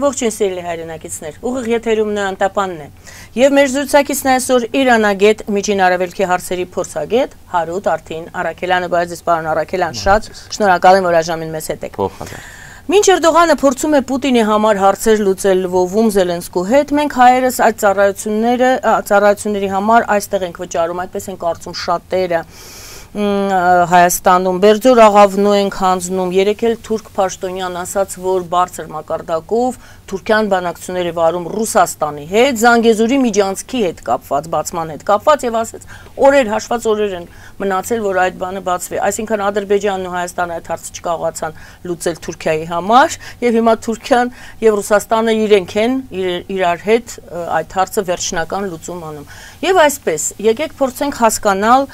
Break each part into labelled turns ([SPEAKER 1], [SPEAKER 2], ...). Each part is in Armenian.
[SPEAKER 1] Ողջույն սիրելի հայրենակիցներ, ուղիղ եթերում Անտապանն է։ Եվ մեր զրուցակիցն է այսօր Իրանագետ, Միջին Արևելքի հարցերի փորձագետ Հարութ Արթին Արաքելյանը, բայց պարոն Արաքելյան, շատ շնորհակալ եմ, որ այժմ մեզ հետ եք։ Մինչ Էրդողանը փորձում է Պուտինի համար հարցեր լուծել Լվովում Զելենսկու հետ, մենք հայերս այդ ծառայությունների համար այստեղ ենք վճարում, այդպես են կարծում շատերը Հայաստանում Բերձոր աղավնու ենք հանձնում, երեկ էլ թուրք պաշտոնյան ասաց, որ բարձր մակարդակով Թուրքիան բանակցություններ է վարում Ռուսաստանի հետ, Զանգեզուրի միջանցքի հետ կապված, բացման հետ կապված եւ ասաց, հաշված օրեր են մնացել, որ այդ բանը բացվի, այսինքն Ադրբեջանն ու Հայաստանը այդ հարցը չկարողացան լուծել Թուրքիայի համար եւ հիմա Թուրքիան եւ Ռուսաստանը իրենք են իրար հետ այդ հարցը վերջնական լուծում անում։ Եվ այսպես, եկեք փորձենք հասկանալ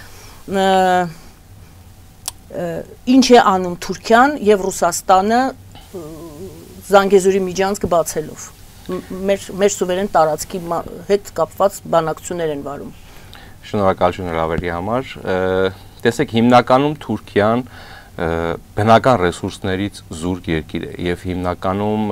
[SPEAKER 1] ինչ է անում Թուրքիան եւ Ռուսաստանը Զանգեզուրի միջանցքը բացելով մեր սուվերեն տարածքի հետ կապված բանակցություններ են վարում։
[SPEAKER 2] Շնորհակալություն հրավերի համար։ Տեսեք, հիմնականում Թուրքիան բնական ռեսուրսներից զուրկ երկիր է եւ հիմնականում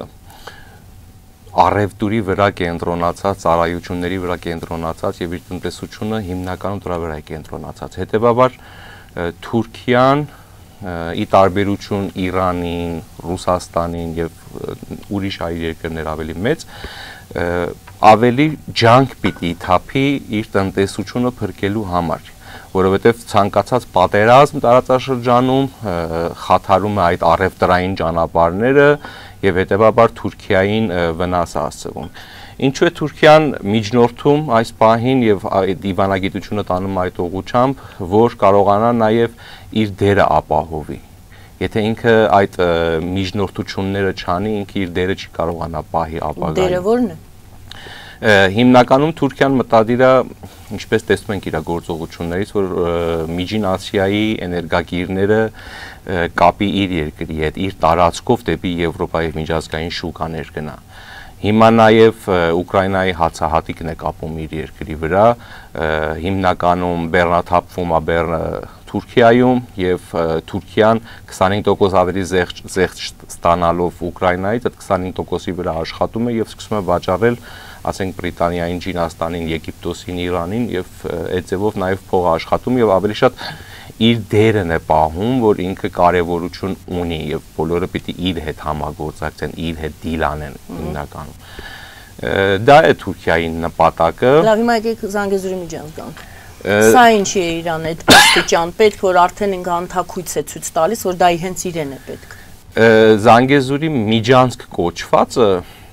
[SPEAKER 2] առևտուրի վրա կենտրոնացած, ծառայությունների վրա կենտրոնացած եւ իր տնտեսությունը հիմնականում դրա վրա է կենտրոնացած։ Հետեւաբար Թուրքիան ի տարբերություն Իրանին, Ռուսաստանին եւ ուրիշ այլ երկրներ ավելի մեծ ավելի ջանք պիտի թափի իր տնտեսությունը փրկելու համար, որովհետեւ ցանկացած պատերազմ տարածաշրջանում խաթարում է այդ առևտրային ճանապարհները եւ հետեւաբար Թուրքիային վնաս է հասցվում։ Ինչու է Թուրքիան միջնորդում այս պահին եւ դիվանագիտությունը տանում այդ ուղղությամբ, որ կարողանա նաեւ իր դերը ապահովի։ Եթե ինքը այդ միջնորդությունները չանի, ինքը իր դերը չի կարողանա պահի ապագայում։
[SPEAKER 1] Դերը ո՞րն է։
[SPEAKER 2] Հիմնականում Թուրքիան մտադիր է, ինչպես տեսնում ենք իր գործողություններից, որ Միջին Ասիայի էներգակիրները կապի իր երկրի հետ, իր տարածքով դեպի Եվրոպա եւ միջազգային շուկաներ գնա։ Հիմա նաեւ Ուկրաինայի հացահատիկն է կապում իր երկրի վրա, հիմնականում բեռնաթափվում է Թուրքիայում եւ Թուրքիան 25% ավելի զեղչ ստանալով Ուկրաինայից այդ 25%-ի վրա աշխատում է եւ սկսում է վաճառել, ասենք Բրիտանիային, Չինաստանին, Եգիպտոսին, Իրանին եւ այդ ձևով նաեւ փող աշխատում եւ ավելի շատ իր դերն է պահում, որ ինքը կարևորություն ունի եւ բոլորը պիտի իր հետ համագործակցեն, իր հետ դիլ անեն հիմնականում։ Դա է Թուրքիայի նպատակը։
[SPEAKER 1] Լավ, հիմա եկեք Զանգեզուրի միջանցք գանք։ Սա ինչի է Իրան այդ աստիճան պետք, որ արդեն ինքը անթակույց է ցույց տալիս, որ դա հենց իրեն է պետք։
[SPEAKER 2] Զանգեզուրի միջանցք կոչվածը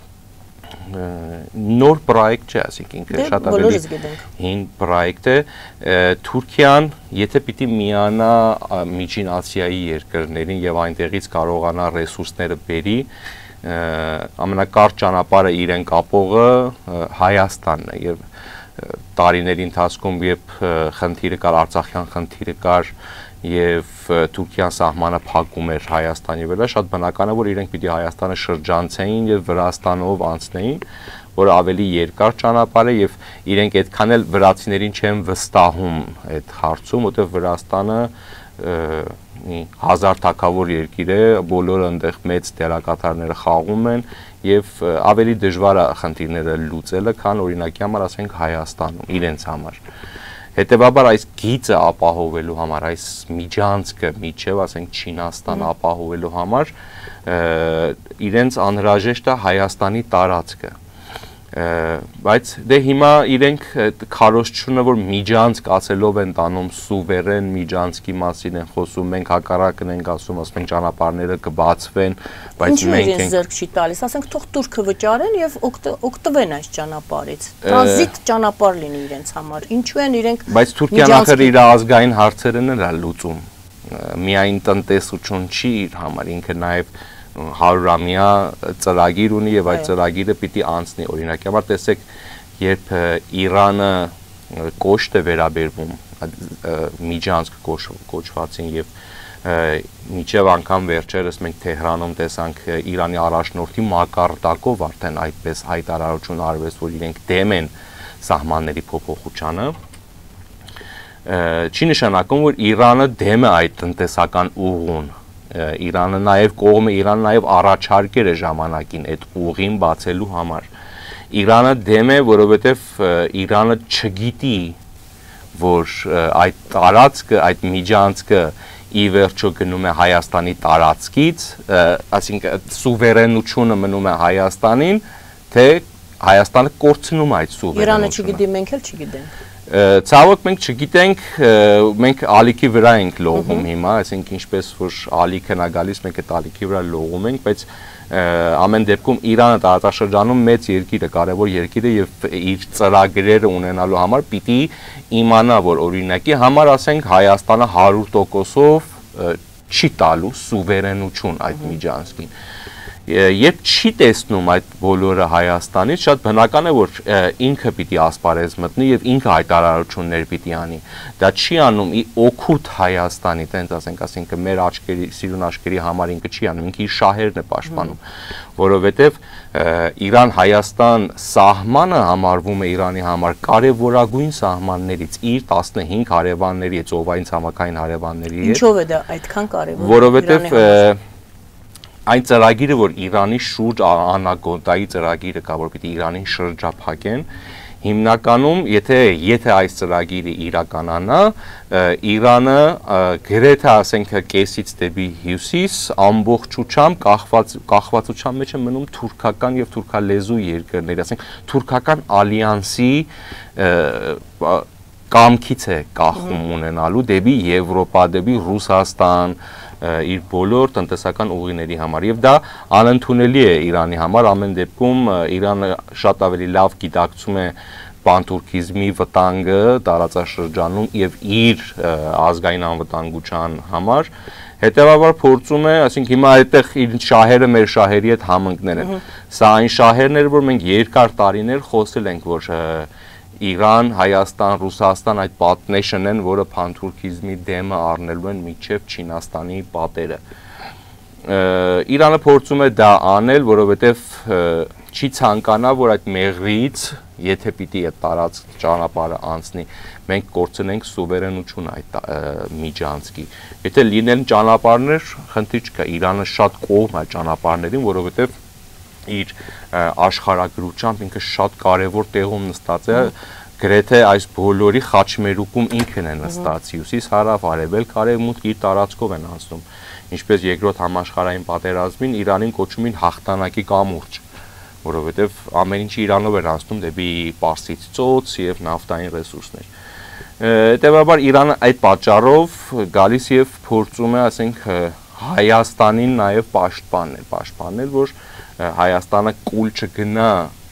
[SPEAKER 2] նոր պրոյեկտ չէ, ասենք ինքը շատ ավելի հին պրոյեկտ է։ Թուրքիան, եթե պիտի միանա Միջին Ասիայի երկրներին եւ այնտեղից կարողանա ռեսուրսները բերի, ամենակարճ ճանապարհը իրեն կապողը Հայաստանն է եւ տարիների ընթացքում երբ խնդիրը կար, Արցախյան խնդիրը կար եւ Թուրքիան սահմանը փակում էր Հայաստանի վրա, շատ բնական է, որ իրենք պիտի Հայաստանը շրջանցեին եւ Վրաստանով անցնեին, որը ավելի երկար ճանապարհ է եւ իրենք այդքան էլ վրացիներին չեն վստահում այդ հարցում, որտեղ Վրաստանը հազար թագավոր երկիր է, բոլորը այնտեղ մեծ դերակատարները խաղում են եւ ավելի դժվար է խնդիրները լուծելը, քան օրինակի համար ասենք Հայաստանում իրենց համար։ Հետևաբար այս գիծը ապահովելու համար, այս միջանցքը միջև, ասենք Չինաստան ապահովելու համար իրենց անհրաժեշտ է Հայաստանի տարածքը։ Բայց դե հիմա իրենք քարոզչությունը, որ միջանցք ասելով են տանում սուվերեն միջանցքի մասին են խոսում, մենք հակառակն ենք ասում, ասում ենք ճանապարհները կբացվեն, բայց մենք ենք
[SPEAKER 1] զերկ չի տալիս, ասենք թող Թուրքը վճարեն եւ օգտվեն այս ճանապարհից։ Տրանզիտ ճանապարհ լինի իրենց համար։ Ինչու են իրենք
[SPEAKER 2] Բայց Թուրքիան ախր իր ազգային հարցերն էլ է լուծում։ Միայն տնտեսություն չի իր համար, ինքը նաեւ 100-ամյա ծրագիր ունի եւ այդ ծրագիրը պիտի անցնի։ Օրինակի համար տեսեք, երբ Իրանը կոշտ է վերաբերվում միջանցք կոչվածին եւ միջև անգամ վերջերս մենք Թեհրանում տեսանք Իրանի առաջնորդի մակարդակով արդեն այդպես հայտարարություն արվեց, որ իրենք դեմ են սահմանների փոփոխությանը, չի նշանակում, որ Իրանը դեմ է այդ տնտեսական ուղուն Իրանը նաև կողմը Իրանը նաև առաջարկեր է ժամանակին այդ ուղին բացելու համար։ Իրանը դեմ է, որովհետև Իրանը չգիտի, որ այդ տարածքը, այդ միջանցքը ի վերջո գնում է Հայաստանի տարածքից, այսինքն սուվերենությունը մնում է Հայաստանին, թե Հայաստանը կորցնում է այդ սուվերենությունը։
[SPEAKER 1] Իրանը չգիտի, մենք էլ չգիտենք։
[SPEAKER 2] Ցավոք մենք չգիտենք, մենք ալիքի վրա ենք լողում հիմա, այսինքն ինչպես որ ալիքն է գալիս, մենք այդ ալիքի վրա լողում ենք, բայց ամեն դեպքում Իրանը տարածաշրջանում մեծ երկիր է, կարևոր երկիր է եւ իր ծրագրերը ունենալու համար պիտի իմանա, որ օրինակի համար ասենք Հայաստանը 100%-ով չի տալու սուվերենություն այդ միջանցքին։ Երբ չի տեսնում այդ բոլորը Հայաստանից, շատ բնական է, որ ինքը պիտի ասպարեզ մտնի եւ ինքը հայտարարություններ պիտի անի։ Դա չի անում օգուտ Հայաստանի, տենց ասենք, ասինքն մեր աչքերի, սիրուն աչքերի համար ինքը չի անում, ինքը իր շահերն է պաշտպանում, որովհետեւ Իրան-Հայաստան սահմանը համարվում է Իրանի համար կարևորագույն սահմաններից իր 15 հարևանների, ծովային ցամաքային հարևանների հետ։
[SPEAKER 1] Ինչով է դա այդքան կարևոր։
[SPEAKER 2] Որովհետեւ այն ծրագիրը, որ Իրանի շուրջ անագոտայի ծրագիրը կա, որ պիտի Իրանին շրջափակեն, հիմնականում, եթե այս ծրագիրը իրականանա, Իրանը գրեթե ասենք կեսից դեպի հյուսիս ամբողջությամբ կախվածության մեջ է մնում թուրքական եւ թուրքալեզու երկրների, ասենք թուրքական ալյանսի կամքից է կախում ունենալու դեպի Եվրոպա, դեպի Ռուսաստան, իր բոլոր տնտեսական ուղիների համար եւ դա անընդունելի է Իրանի համար ամեն դեպքում Իրանը շատ ավելի լավ գիտակցում է պանթուրքիզմի վտանգը տարածաշրջանում եւ իր ազգային անվտանգության համար հետեւաբար փորձում է, ասենք հիմա այդտեղ իր շահերը մեր շահերի հետ համընկներ են սա այն շահերն էր որ մենք երկար տարիներ խոսել ենք որ Իրան, Հայաստան, Ռուսաստան այդ պատնեշն են, որը պանթուրքիզմի դեմը առնելու են միջև Չինաստանի պատերը։ Իրանը փորձում է դա անել, որովհետև չի ցանկանա, որ այդ մեղրից, եթե պիտի այդ տարածք ճանապարհը անցնի, մենք կորցնենք սուվերենություն այդ միջանցքի։ Եթե լինեն ճանապարհներ, խնդիր չկա, Իրանը շատ կողմ է ճանապարհներին, որովհետև իր աշխարհագրությամբ ինքը շատ կարևոր տեղում նստած է գրեթե այս բոլորի խաչմերուկում ինքն է նստած հյուսիս հարավ արևելք արևմուտք իր տարածքով են անցնում ինչպես երկրորդ համաշխարհային պատերազմին Իրանին կոչում էին հաղթանակի կամուրջ որովհետև ամեն ինչ Իրանով էր անցնում դեպի Պարսից ծոց եւ նավթային ռեսուրսներ հետեւաբար Իրանը այդ պատճառով գալիս եւ փորձում է ասենք Հայաստանին նաեւ պաշտպանել որ Հայաստանը կուլ չգնա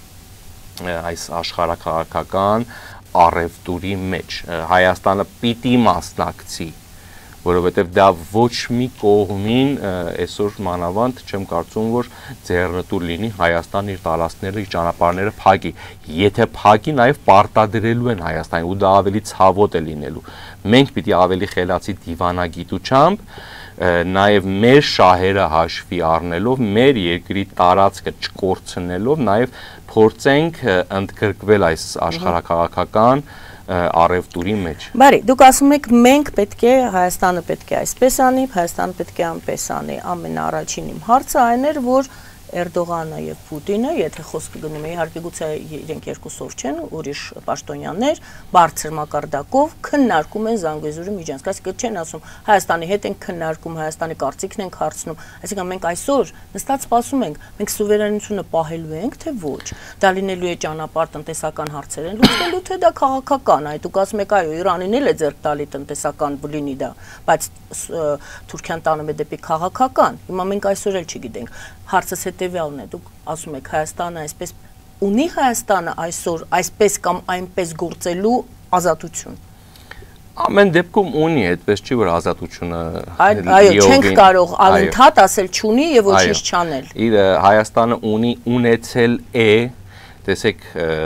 [SPEAKER 2] այս աշխարհաքաղաքական առևտուրի մեջ Հայաստանը պիտի մասնակցի որովհետև դա ոչ մի կողմին այսօր մանավանդ չեմ կարծում որ ձեռնտու լինի Հայաստան իր տարածքները իր ճանապարհները փակի եթե փակի նաև պարտադրելու են Հայաստանին ու դա ավելի ցավոտ է լինելու մենք պիտի ավելի խելացի դիվանագիտությամբ նաև մեր շահերը հաշվի առնելով մեր երկրի տարածքը չկորցնելով նաև փորձենք ընդգրկվել այս աշխարհաքաղաքական առևտուրի մեջ։
[SPEAKER 1] Բարի, դուք ասում եք մենք պետք է Հայաստանը պետք է այսպես անի, Հայաստանը պետք է այնպես անի։ Ամենաառաջին իմ հարցը այն էր, որ Էրդողանը եւ Պուտինը, եթե խոսքը գնում է, իհարկե գուցե իրենք երկուսով չեն, ուրիշ պաշտոնյաներ, բարձր մակարդակով քննարկում են Զանգեզուրի միջանցք, այսինքն չեն ասում Հայաստանի հետ են քննարկում, Հայաստանի կարծիքն են հարցնում, այսինքն մենք այսօր նստած սպասում ենք, մենք սուվերենությունը պահելու ենք, թե ոչ։ Դա լինելու է ճանապարհ տնտեսական հարցեր են լուծվելու, թե դա քաղաքական, այ դուք ասում եք, այո, Իրանին էլ է ձեռք տալի տնտեսական լինի դա, բայց Թուրքիան տանում է դեպի քաղաքական։ Հիմա մենք այսօր էլ չգիտենք։ Հարցս հետևյալն է, դուք ասում եք Հայաստանը այսպես ունի Հայաստանը այսօր այսպես կամ այնպես գործելու ազատություն։
[SPEAKER 2] Ամեն դեպքում ունի, այդպես չի որ ազատությունը
[SPEAKER 1] այո, չենք կարող անընդհատ ասել չունի եւ ոչինչ չանել։
[SPEAKER 2] Իր Հայաստանը ունի, ունեցել է, տեսեք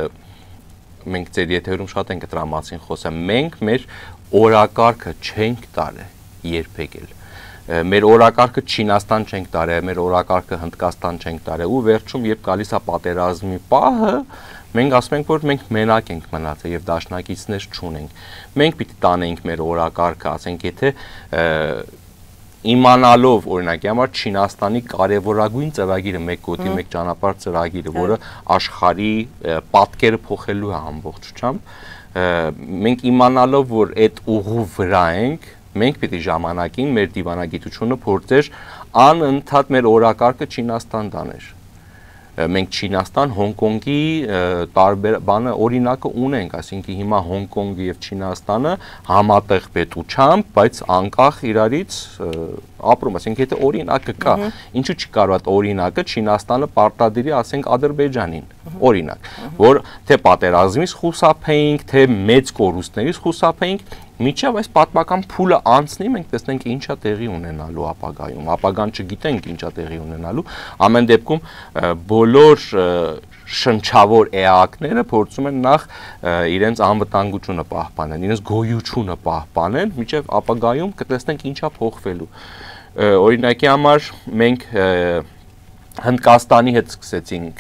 [SPEAKER 2] մենք ձեր եթերում շատ ենք դրա մասին խոսում, մենք մեր օրակարգը չենք տարել երբեք էլ։ Մեր օրակարգը Չինաստան չենք տարել, մեր օրակարգը Հնդկաստան չենք տարել ու վերջում երբ գալիս է պատերազմի պահը, մենք ասում ենք որ մենք մենակ ենք մնացել եւ դաշնակիցներ չունենք։ Մենք պիտի տանենք մեր օրակարգը, ասենք եթե իմանալով օրինակի համար Չինաստանի կարևորագույն ծրագիրը մեկ գոտի մեկ ճանապարհ ծրագիրը, որը աշխարհի պատկերը փոխելու է ամբողջությամբ, մենք իմանալով, որ այդ ուղու վրա ենք, մենք պիտի ժամանակին մեր դիվանագիտությունը փորձեր անընդհատ մեր օրակարգը Չինաստան տաներ։ Մենք Չինաստան, Հոնկոնգի տարբեր բանը օրինակը ունենք, այսինքն հիմա Հոնկոնգը եւ Չինաստանը համատեղ պետությամբ, բայց անկախ իրարից ապրում, այսինքն եթե օրինակը կա, ինչու՞ չի կարող այդ օրինակը Չինաստանը պարտադիրի, ասենք Ադրբեջանին, օրինակ, որ թե պատերազմից խուսափեինք, թե մեծ կորուստներից խուսափեինք, միջև այս պատմական փուլը անցնի, մենք տեսնենք ինչա տեղի ունենալու ապագայում, ապագան չգիտենք ինչա տեղի ունենալու, ամեն դեպքում բոլոր շնչավոր էակները փորձում են նախ իրենց անվտանգությունը պահպանել, իրենց գոյությունը պահպանել, միջև ապագայում կտեսնենք ինչա փոխվելու։ Օրինակի համար մենք Հնդկաստանի հետ սկսեցինք,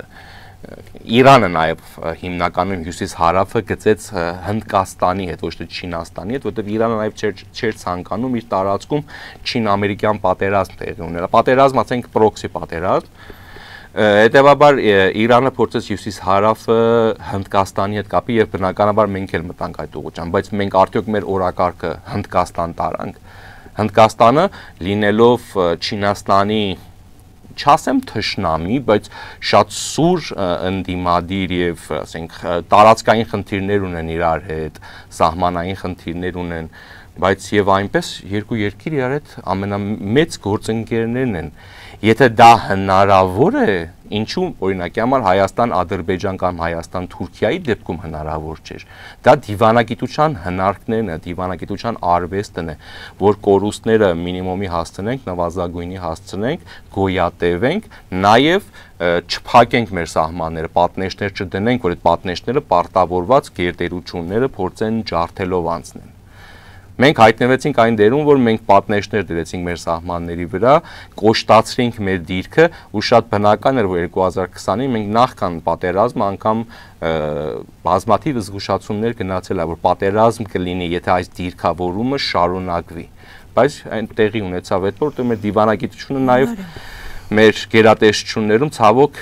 [SPEAKER 2] Իրանը նաև հիմնականում հյուսիս-հարավը գծեց Հնդկաստանի հետ, ոչ թե Չինաստանի հետ, որտեղ Իրանը նաև չէր ցանկանում իր տարածքում չին-ամերիկյան պատերազմ տեղի ունենա։ Պատերազմ, ասենք պրոքսի պատերազմ։ Հետևաբար Իրանը փորձեց հյուսիս-հարավը Հնդկաստանի հետ կապի եւ բնականաբար մենք էլ մտանք այդ ուղղությամբ, բայց մենք արդյոք մեր օրակարգը Հնդկաստան տարանք։ Հնդկաստանը լինելով Չինաստանի չասեմ թշնամի, բայց շատ սուր ընդդիմադիր եւ ասենք տարածքային խնդիրներ ունեն իրար հետ, սահմանային խնդիրներ ունեն, բայց եւ այնպես երկու երկիր իրար հետ ամենամեծ գործընկերներն են։ Եթե դա հնարավոր է, ինչու օրինակի համար Հայաստան-Ադրբեջան կամ Հայաստան-Թուրքիայի դեպքում հնարավոր չէր։ Դա դիվանագիտության հնարքներն է, դիվանագիտության արվեստն է, որ կորուստները մինիմումի հասցնենք, նվազագույնի հասցնենք, գոյատևենք, նաև չփակենք մեր սահմանները, պատնեշներ չդնենք, որ այդ պատնեշները պարտավորված գերտերությունները փորձեն ջարդելով անցնեն։ Մենք հայտնվեցինք այն դերում, որ մենք պատնեշներ դրեցինք մեր սահմանների վրա, կոշտացրինք մեր դիրքը, ու շատ բնական էր, որ 2020-ին մենք նախքան պատերազմը անգամ բազմաթիվ զգուշացումներ գնացել է, որ պատերազմ կլինի, եթե այս դիրքավորումը շարունակվի։ Բայց այն տեղի ունեցավ այդ, որտեղ մեր դիվանագիտությունը նաև մեր գերատեսչություններում ցավոք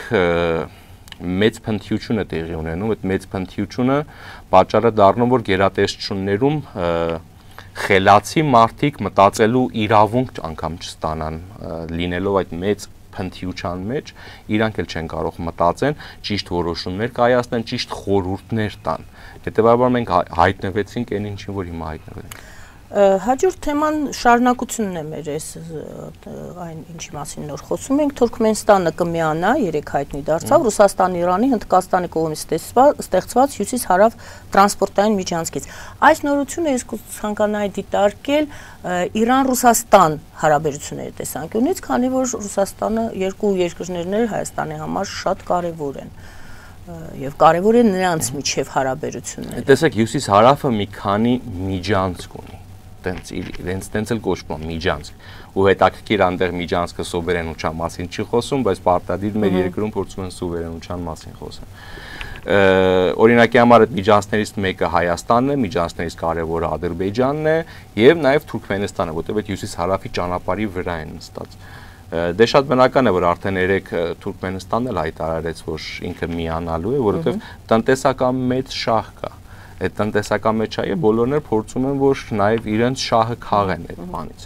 [SPEAKER 2] մեծ փնթիություն է տեղի ունենում, այդ մեծ փնթիությունը պատճառը դառնում, որ գերատեսչություններում խելացի մարդիկ մտածելու իրավունք անգամ չստանան, լինելով այդ մեծ փնթիության մեջ, իրանք էլ չեն կարող մտածեն, ճիշտ որոշումներ կայացնեն, ճիշտ խորհուրդներ տան։ Հետևաբար մենք հայտնվեցինք այն ինչին, որ հիմա հայտնվել ենք։
[SPEAKER 1] Հաջորդ թեման շարունակությունն է մեր այն ինչի մասին նոր խոսում ենք, Թուրքմենստանը կմիանա, երեք հայտնի դարձավ Ռուսաստանի, Իրանի, Հնդկաստանի կողմից ստեղծված հյուսիս-հարավ տրանսպորտային միջանցքից։ Այս նորությունը ես կցանկանայի դիտարկել Իրան-Ռուսաստան հարաբերությունների տեսանկյունից, քանի որ Ռուսաստանը երկու երկրներն Հայաստանի համար շատ կարևոր են։ Եվ կարևոր է նրանց միջև հարաբերությունները։
[SPEAKER 2] Տեսեք, հյուսիս-հարավը մի քանի միջանցք ունի, տենց էլ կոչվում միջանցք, ու հետաքրքիր այնտեղ միջանցքը սուվերենության մասին չի խոսում, բայց պարտադիր մեր երկրում փորձում են սուվերենության մասին խոսեն։ Օրինակի համար այդ միջանցքներից մեկը Հայաստանն է, միջանցքներից կարևորը Ադրբեջանն է եւ նաեւ Թուրքմենստանը, որտեղ այդ հյուսիս-հարավի ճանապարհի վրա են նստած։ Դե շատ բնական է, որ արդեն երեք Թուրքմենստանն էլ հայտարարեց, որ ինքը միանալու է, որովհետև տնտեսական մեծ շահ կա։ Այդ տնտեսական մեծ շահը բոլորն էլ փորձում են, որ նաև իրենց շահը քաղեն այդ բանից։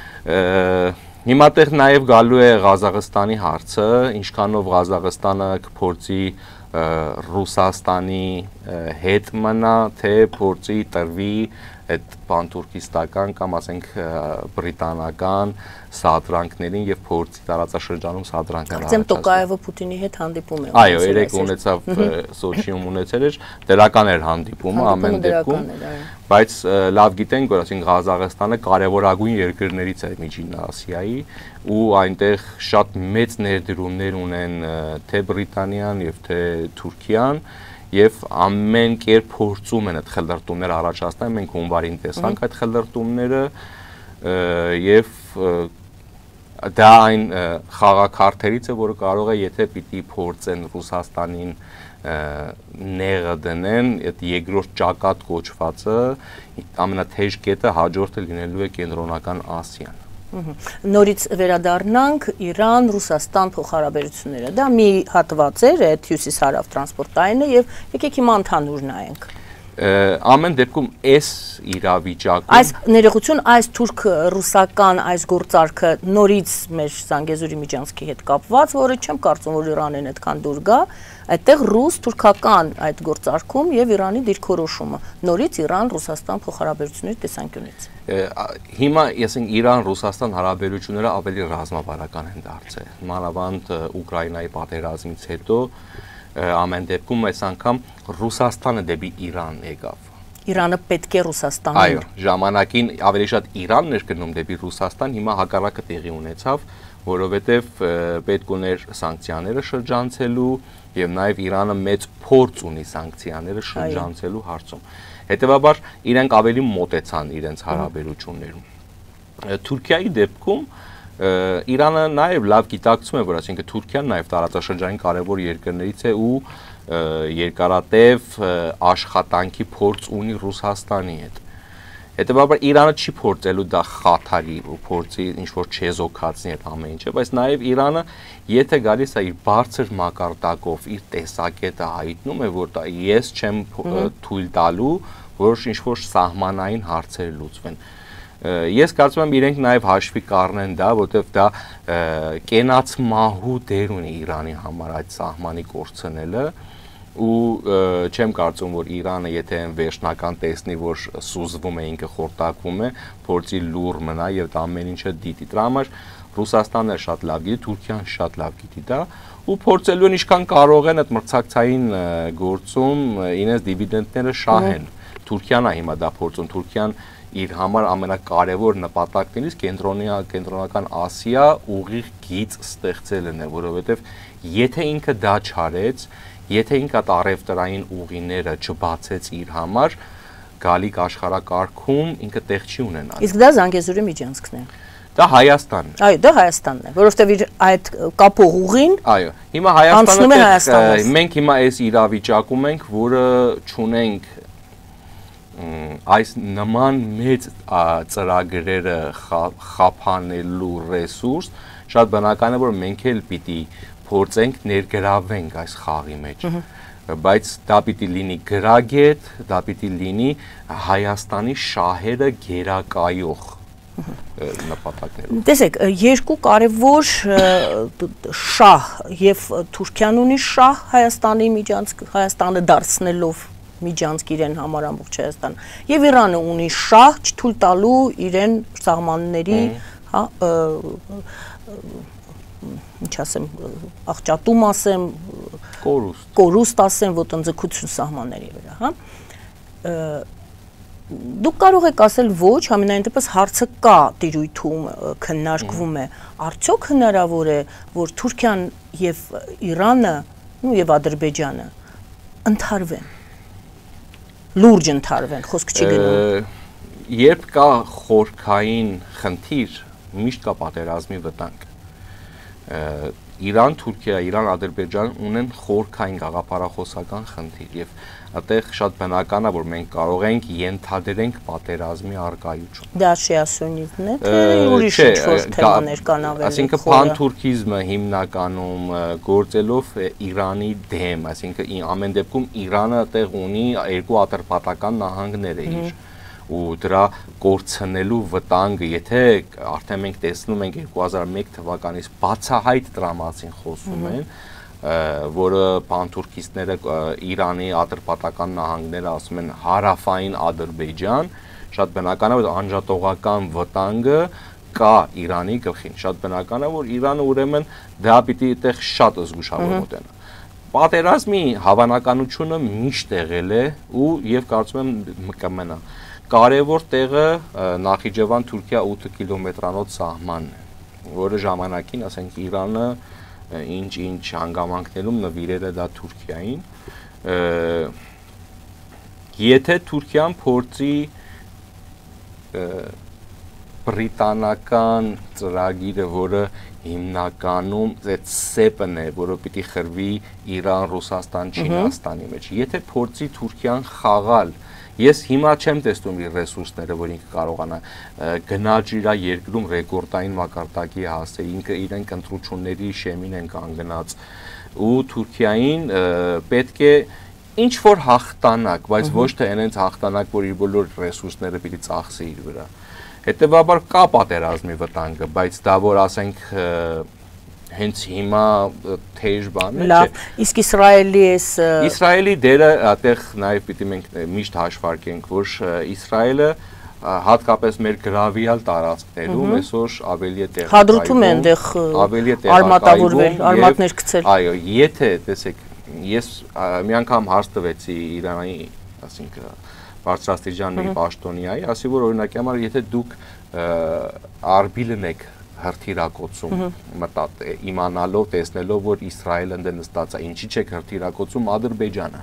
[SPEAKER 2] Հիմա տեղ նաև գալու է Ղազախստանի հարցը, ինչքանով Ղազախստանը կփորձի Ռուսաստանի հետ մնա, թե փորձի տրվի այդ պանթուրքիստական կամ ասենք բրիտանական սադրանքներին եւ փորձի տարածաշրջանում սադրանքներ
[SPEAKER 1] առաջացնել։ Կարծեմ Տոկաևը Պուտինի հետ հանդիպում է։
[SPEAKER 2] Այո, երեք ունեցավ Սոչիում ունեցել էր, դրական էր հանդիպումը ամեն դեպքում, բայց լավ գիտենք, որ ասենք Ղազախստանը կարևորագույն երկրներից է Միջին Ասիայի ու այնտեղ շատ մեծ ներդրումներ ունեն թե Բրիտանիան եւ թե Թուրքիան եւ ամեն կերպ փորձում են այդ խլրտումները առաջացնել, մենք հունվարին տեսանք այդ խլրտումները եւ դա այն խաղաքարտերից է, որը կարող է, եթե պիտի փորձեն Ռուսաստանին նեղը դնեն, այդ երկրորդ ճակատ կոչվածը ամենաթեժ կետը հաջորդը լինելու է Կենտրոնական Ասիան։
[SPEAKER 1] Նորից վերադառնանք Իրան-Ռուսաստան փոխհարաբերությունները։ Դա մի հատված էր այդ հյուսիս-հարավ տրանսպորտայինը եւ եկեք հիմա ընդհանուր նայենք։
[SPEAKER 2] Ամեն դեպքում այս իրավիճակում
[SPEAKER 1] այս ներողություն, այս թուրք-ռուսական այս գործարքը նորից մեր Զանգեզուրի միջանցքի հետ կապված, որը չեմ կարծում, որ Իրանեն այդքան դուր գա, այդտեղ ռուս-թուրքական այդ գործարքում եւ Իրանի դիրքորոշումը նորից Իրան-Ռուսաստան փոխհարաբերությունների տեսանկյունից։
[SPEAKER 2] Հիմա ասենք Իրան-Ռուսաստան հարաբերությունները ավելի ռազմավարական են դարձել։ Մանավանդ Ուկրաինայի պատերազմից հետո ամեն դեպքում այս անգամ Ռուսաստանը դեպի Իրան եկավ։
[SPEAKER 1] Իրանը պետք է Ռուսաստանին։
[SPEAKER 2] Այո, ժամանակին ավելի շատ Իրանն էր գնում դեպի Ռուսաստան, հիմա հակառակը տեղի ունեցավ, որովհետև պետք ուներ սանկցիաները շրջանցելու եւ նաեւ Իրանը մեծ փորձ ունի սանկցիաները շրջանցելու հարցում։ Հետևաբար իրենք ավելի մոտեցան իրենց հարաբերություններում։ Թուրքիայի դեպքում Իրանը նաև լավ գիտակցում է, որ այսինքն Թուրքիան նաև տարածաշրջանային կարևոր երկրներից է ու երկարատև աշխատանքի փորձ ունի Ռուսաստանի հետ։ Հետևաբար Իրանը չի փորձելու դա խաթարի ու փորձի ինչ-որ չեզոքացնի այդ ամեն ինչը, բայց նաև Իրանը եթե գալիս է իր բարձր մակարդակով իր տեսակետը հայտնում է, որ ես չեմ թույլ տալու, որ ինչ-որ սահմանային հարցեր լուծվեն։ Ես կարծում եմ իրենք նաև հաշվի կառնեն դա, որովհետև դա կենացմահու դեր ունի Իրանի համար այդ սահմանի կորցնելը ու չեմ կարծում, որ Իրանը եթե վերջնական տեսնի, որ սուզվում է, ինքը խորտակվում է, փորձի լուր մնա եւ դա ամեն ինչը դիտի։ Դրա համար Ռուսաստանը շատ լավ գիտի, Թուրքիան շատ լավ գիտի դա ու փորձելու են ինչքան կարող են այդ մրցակցային գործում իրենց դիվիդենդները շահեն։ Թուրքիան է հիմա դա փորձում, Թուրքիան իր համար ամենակարևոր նպատակներից կենտրոնական Ասիա ուղիղ գիծ ստեղծելն է, որովհետև եթե ինքը դա չարեց, եթե ինքը այդ առևտրային ուղիները չբացեց իր համար, գալիք աշխարհակարգում ինքը տեղ չի ունենալ։
[SPEAKER 1] Իսկ դա Զանգեզուրի միջանցքն է։
[SPEAKER 2] Դա Հայաստանն է։
[SPEAKER 1] Այո, դա Հայաստանն է, որովհետև իր այդ կապող ուղին
[SPEAKER 2] այո, հիմա Հայաստանը մենք հիմա այս իրավիճակում ենք, որը չունենք այս նման մեծ ծրագրերը խափանելու ռեսուրս, շատ բնական է, որ մենք էլ պիտի փորձենք ներգրավենք այս խաղի մեջ, բայց դա պիտի լինի գրագետ, դա պիտի լինի Հայաստանի շահերը գերակայող նպատակներով։
[SPEAKER 1] Տեսեք, երկու կարևոր շահ եւ Թուրքիան ունի շահ Հայաստանի միջանցք, Հայաստանը դարձնելով միջանցք իրեն համար ամբողջ Հայաստան եւ Իրանը ունի շահ չթույլ տալու իրեն սահմանների, հա, ինչ ասեմ, աղճատում ասեմ, կորուստ ասեմ, ոտնձգություն սահմանների վրա, հա։ Դուք կարող եք ասել ոչ, համենայն դեպս հարցը կա տիրույթում քննարկվում է, արդյոք հնարավոր է, որ Թուրքիան եւ Իրանը, ու եւ Ադրբեջանը ընդհարվեն, լուրջ ընդհարվեն, խոսք չի գնում։
[SPEAKER 2] Երբ կա խորքային խնդիր, միշտ կա պատերազմի վտանգ։ Իրան, Թուրքիա, Իրան, Ադրբեջան ունեն խորքային գաղափարախոսական խնդիր եւ այդտեղ շատ բնական է, որ մենք կարող ենք ենթադրենք պատերազմի առկայություն։
[SPEAKER 1] Դա շիասյոնիզմն է, թե ուրիշ ինչ-որ թեմաներ կան ավելի։
[SPEAKER 2] Այսինքն փանթուրքիզմը հիմնականում գործելով Իրանի դեմ, այսինքն ամեն դեպքում Իրանը այդտեղ ունի երկու ատրպատական նահանգներ է իր ու դրա կորցնելու վտանգը, եթե արդեն մենք տեսնում ենք 2001 թվականից բացահայտ տրամածին խոսում են, որը փանթուրքիստները Իրանի ատրպատական նահանգները ասում են հարավային Ադրբեջան, շատ բնական է, որ անջատողական վտանգը կա Իրանի գլխին, շատ բնական է, որ Իրանը ուրեմն դա պիտի այդտեղ շատ զգուշավոր մոտենա։ Պատերազմի հավանականությունը միշտ եղել է ու եւ կարծում եմ կմնա։ Կարևոր տեղը Նախիջևան Թուրքիա 8 կիլոմետրանոց սահմանն է, որը ժամանակին, ասենք Իրանը ինչ հանգամանքներում նվիրել է դա Թուրքիային։ Եթե Թուրքիան փորձի բրիտանական ծրագիրը, որը հիմնականում այդ սեպն է, որը պիտի խրվի Իրան, Ռուսաստան, Չինաստանի մեջ։ Եթե փորձի Թուրքիան խաղալ, ես հիմա չեմ տեսնում իր ռեսուրսները, որ ինքը կարողանա գնաճ իր երկրում ռեկորդային մակարդակի հասել, ինքը իրենք ընտրությունների շեմին են կանգնած, ու Թուրքիային պետք է ինչ որ հաղթանակ, բայց ոչ թե այնց հաղթանակ, որ իր բոլոր ռեսուրսները պիտի ծախսի իր վրա։ Հետևաբար կա պատերազմի վտանգը, բայց դա որ ասենք հենց հիմա թեժ բան է,
[SPEAKER 1] լավ, իսկ
[SPEAKER 2] Իսրայելի դերը այդտեղ նաև պիտի մենք միշտ հաշվարկենք, որ Իսրայելը հատկապես մեր գրավյալ տարածքներում այսօր ավելի է
[SPEAKER 1] արմատավորվել, արմատներ գցել։
[SPEAKER 2] Այո, եթե տեսեք, ես մի անգամ հարց տվեցի Իրանի, ասենք բարձրաստիճան մի պաշտոնյայի, ասի որ օրինակի համար եթե դուք Արբիլն եք հրթիռակոծում, իմանալով, տեսնելով, որ Իսրայելը ընդ նստած է, ինչի՞ չեք հրթիռակոծում Ադրբեջանը,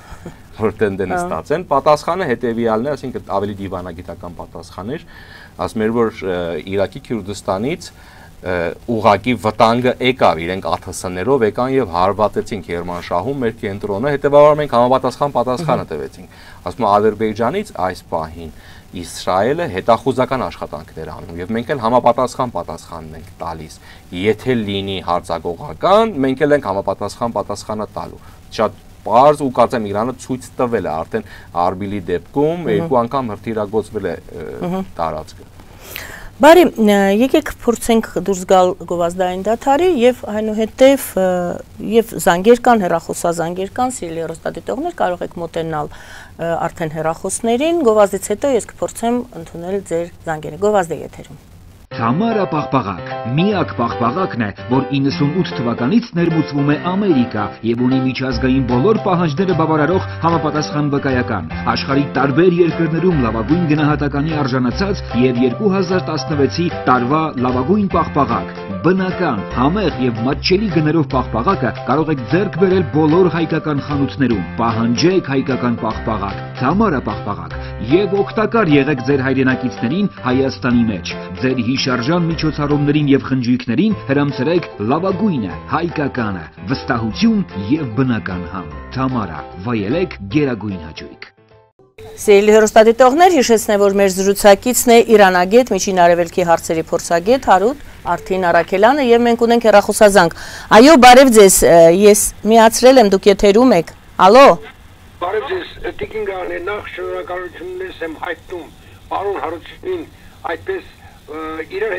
[SPEAKER 2] որտեղ ընդ նստած են, պատասխանը հետևյալն է, ասենք ավելի դիվանագիտական պատասխան էր, ասում էր, որ Իրաքի Քուրդիստանից ուղակի վտանգը եկավ, իրենք ԱԹՍ-ներով եկան եւ հարվածեցին Քերմանշահում մեր կենտրոնը, հետեւաբար մենք համապատասխան պատասխանը տվեցինք։ Ասում Ադրբեջանից այս պահին Իսրայելը հետախուզական աշխատանքներ անում եւ մենք էլ համապատասխան պատասխանն ենք տալիս։ Եթե լինի հարձակողական, մենք էլ ենք համապատասխան պատասխանը տալու։ Շատ պարզ ու կարծեմ Իրանը ցույց տվել է արդեն Արբիլի դեպքում երկու անգամ հրթիռագործվել է տարածքը։
[SPEAKER 1] Բարի, եկեք փորձենք դուրս գալ գովազդային դադարի եւ այնուհետեւ եւ զանգեր կան, հեռախոսազանգեր կան, սիրելի հեռուստադիտողներ, կարող եք մոտենալ արդեն հեռախոսներին, գովազդից հետո ես կփորձեմ ընդունել ձեր զանգերը։ Գովազդի եթերում։
[SPEAKER 3] Թամարա պաղպաղակ, միակ պաղպաղակն է, որ 98 թվականից ներմուծվում է Ամերիկա եւ ունի միջազգային բոլոր պահանջները բավարարող համապատասխան վկայական։ Աշխարհի տարբեր երկրներում լավագույն գնահատականի արժանացած եւ 2016-ի տարվա լավագույն պաղպաղակ։ Բնական, համեղ եւ մատչելի գներով պաղպաղակը կարող եք ձեռք բերել բոլոր հայկական խանութներում։ Պահանջեք հայկական պաղպաղակ, Թամարա պաղպաղակ եւ օգտակար եղեք ձեր հայրենակիցներին Հայաստանի մեջ։ Ձեր հիշարժան միջոցառումներին եւ խնջույքներին հրամցրեք լավագույնը, հայկականը, վստահություն եւ բնական համ։ Թամարա, վայելեք գերագույն հաճույք։
[SPEAKER 1] Սիրելի հեռուստադիտողներ, հիշեցնեմ, որ մեր զրուցակիցն է Իրանագետ, Միջին Արևելքի հարցերի փորձագետ Հարութ Արթին Արաքելյանը եւ մենք ունենք հեռախոսազանգ։ Այո, բարև ձեզ, ես միացրել եմ, դուք եթերում եք։ Ալո։
[SPEAKER 4] Բարև ձեզ, Տիկին Գարնե, նախ շնորհակալություններ եմ հայտնում պարոն Հարությունին այդպես իրար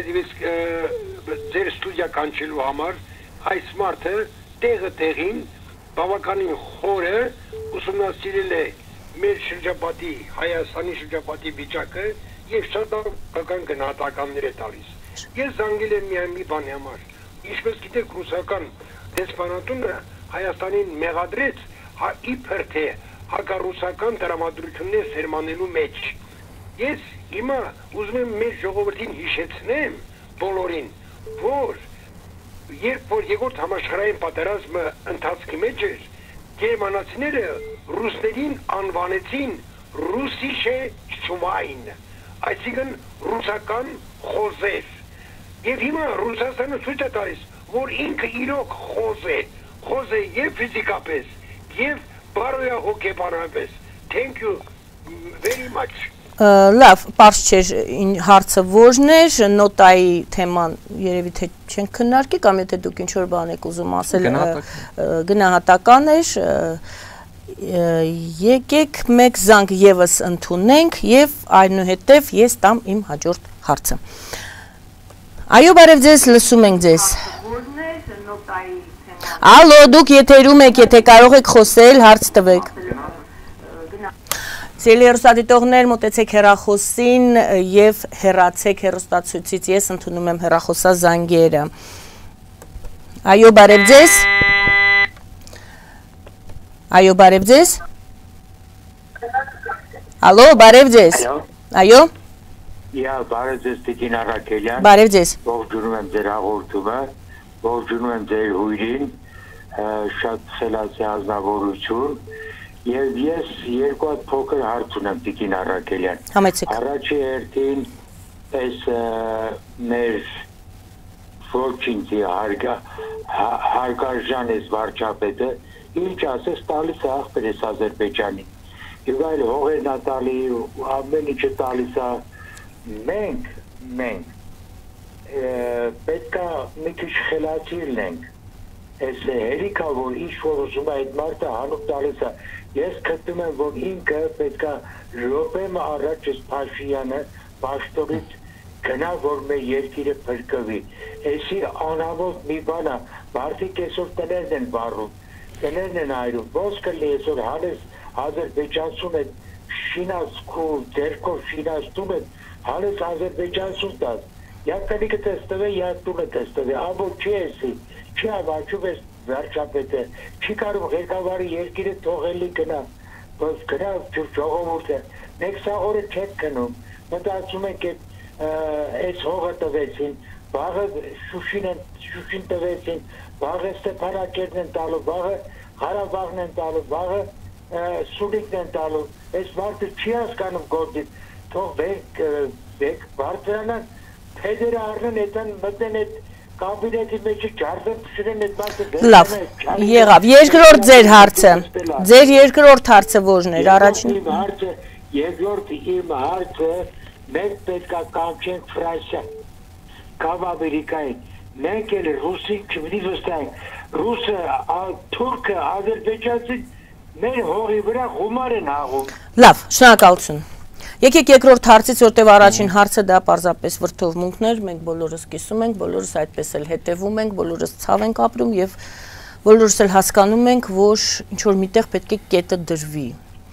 [SPEAKER 4] հետևից ձեր ստուդիա կանչելու համար, այս մարդը տեղը տեղին բավականին խորը ուսումնասիրել է մեր շրջապատի, Հայաստանի շրջապատի վիճակը եւ շատ բավական գնահատականներ է տալիս։ Ես զանգել եմ միայն մի բանի համար, ինչպես գիտեք ռուսական դեսպանատունը Հայաստանին մեղադրեց իբր թե հակառուսական տրամադրություններ սերմանելու մեջ։ Ես հիմա ուզում եմ մեր ժողովրդին հիշեցնեմ բոլորին, որ երբ որ երկրորդ համաշխարհային պատերազմը ընթացքի մեջ էր, գերմանացիները ռուսներին անվանեցին ռուսիշե շվայն, այսինքն ռուսական խոզեր։ Եվ հիմա Ռուսաստանը ցույց է տալիս, որ ինքը իրոք խոզ է եւ ֆիզիկապես, եւ բարոյահոգեբանապես։ Thank you very much.
[SPEAKER 1] Լավ, պարզ չէր հարցը որն էր, նոտայի թեման երևի թե չենք քննարկի, կամ եթե դուք ինչ-որ բան եք ուզում ասել, գնահատական էր, եկեք մեկ զանգ եւս ընդունենք եւ այնուհետեւ ես տամ իմ հաջորդ հարցը։ Այո, բարև ձեզ, լսում ենք ձեզ։ Ալո, դուք եթերում եք, եթե կարող եք խոսել, հարց տվեք։ Սիրելի հեռուստադիտողներ, մոտեցեք հեռախոսին եւ հեռացեք հեռուստացույցից, ես ընդունում եմ հեռախոսազանգերը։ Այո, բարև ձեզ։ Այո, բարև ձեզ։ Ալո, բարև ձեզ։ Այո։
[SPEAKER 5] Բարև ձեզ, Տիկին Արաքելյան։
[SPEAKER 1] Բարև ձեզ։
[SPEAKER 5] Ողջունում եմ ձեր հաղորդումը, ողջունում եմ ձեր հյուրին, շատ խելացի ազնվորություն։ Եվ ես երկու հատ փոքր հարց ունեմ Տիկին Արաքելյան։
[SPEAKER 1] Համեցեք։
[SPEAKER 5] Առաջի հերթին այս մեր ոչինչի հարգարժան էս վարչապետը ինչ ասես տալիս է ախպերես Ադրբեջանին եւ այլ հողերն է տալի ամեն ինչը տալիս է մենք պետքա մի քիչ խելացի լինենք այս հերիքա որ ինչ որ ուզում է այդ մարդը հանուկ տալիս է ես գտնում եմ որ ինքը պետքա րոպե առաջ էս Փաշինյանը պաշտոնից գնա որ մեր երկիրը փրկվի էսի անամոթ մի բան է մարդիկ այսօր տներն են վառում տներն են այրում ոնց կլինի այսօր հալես Ադրբեջանցուն է շինացքով ձերքով շինացնում են հալես Ադրբեջանցուն տաս я կնիկը տեստվե я տունը տեստվե ամոթ չի էսի չի ավաչում ես վերջապետը չի կարող ղեկավարի երկիրը թողելի գնա ոնց գնա ժողովուրդը մեկ սաղորը չեք գնում մտածում եք այս հողը տվեցին վաղը շուշին տվեցին վաղը Ստեփանակերտն են տալու վաղը Ղարաբաղն են տալու վաղը Սուրիկն են տալու այս մարդը չի հասկանում գործից թող վեք բարձրանան փեդերը առնեն այդան մտնեն այդ կաբինետի մեջ ջարդեն փշրեն այդ մարդը
[SPEAKER 1] լավ եղավ երկրորդ ձեր հարցը որն էր առաջին
[SPEAKER 5] երկրորդ իմ հարցը մենք պետքա կանչենք Ֆրանսիա կամ Ամերիկային մենք էլ ռուսին չպետք է վստահենք ռուսը թուրքը ադրբեջանցին մեր հողի վրա գումար են հաղում
[SPEAKER 1] լավ շնորհակալություն եկեք երկրորդ հարցից որտեղ առաջին հարցը դա պարզապես վրդովմունքն էր մենք բոլորս կիսում ենք բոլորս այդպես էլ հետևում ենք բոլորս ցավ ենք ապրում եւ բոլորս էլ հասկանում ենք որ ինչ որ միտեղ պետք է կետը դրվի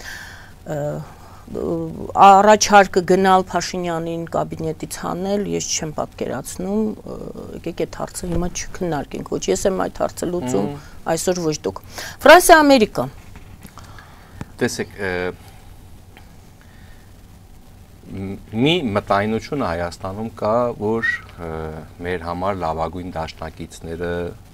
[SPEAKER 1] առաջարկը գնալ Փաշինյանին կաբինետից հանել ես չեմ պատկերացնում եկեք այդ հարցը հիմա չքննարկենք ոչ ես եմ այդ հարցը լուծում այսօր ոչ դուք Ֆրանսիա Ամերիկա
[SPEAKER 2] տեսեք մի մտայնություն Հայաստանում կա որ մեր համար լավագույն դաշնակիցները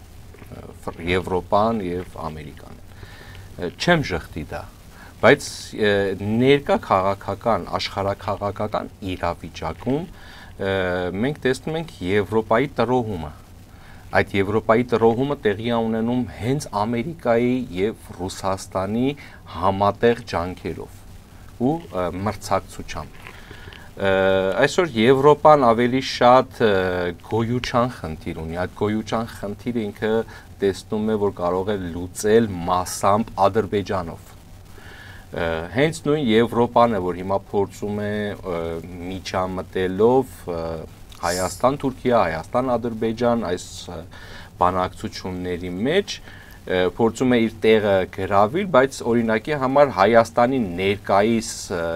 [SPEAKER 2] Եվրոպան եւ Ամերիկան չեմ ժխտի դա բայց ներկա քաղաքական աշխարհակաղակական իրավիճակում մենք տեսնում ենք Եվրոպայի տրոհումը այդ Եվրոպայի տրոհումը տեղի է ունենում հենց Ամերիկայի եւ Ռուսաստանի համատեղ ջանքերով ու մրցակցությամբ այսօր Եվրոպան ավելի շատ գոյության խնդիր ունի այդ գոյության խնդիրը ինքը տեսնում է որ կարող է լուծել մասամբ Ադրբեջանով հենց նույն Եվրոպան է որ հիմա փորձում է միջամտելով Հայաստան Թուրքիա Հայաստան Ադրբեջան այս բանակցությունների մեջ փորձում է իր տեղը գրավել բայց օրինակի համար Հայաստանի ներկայիս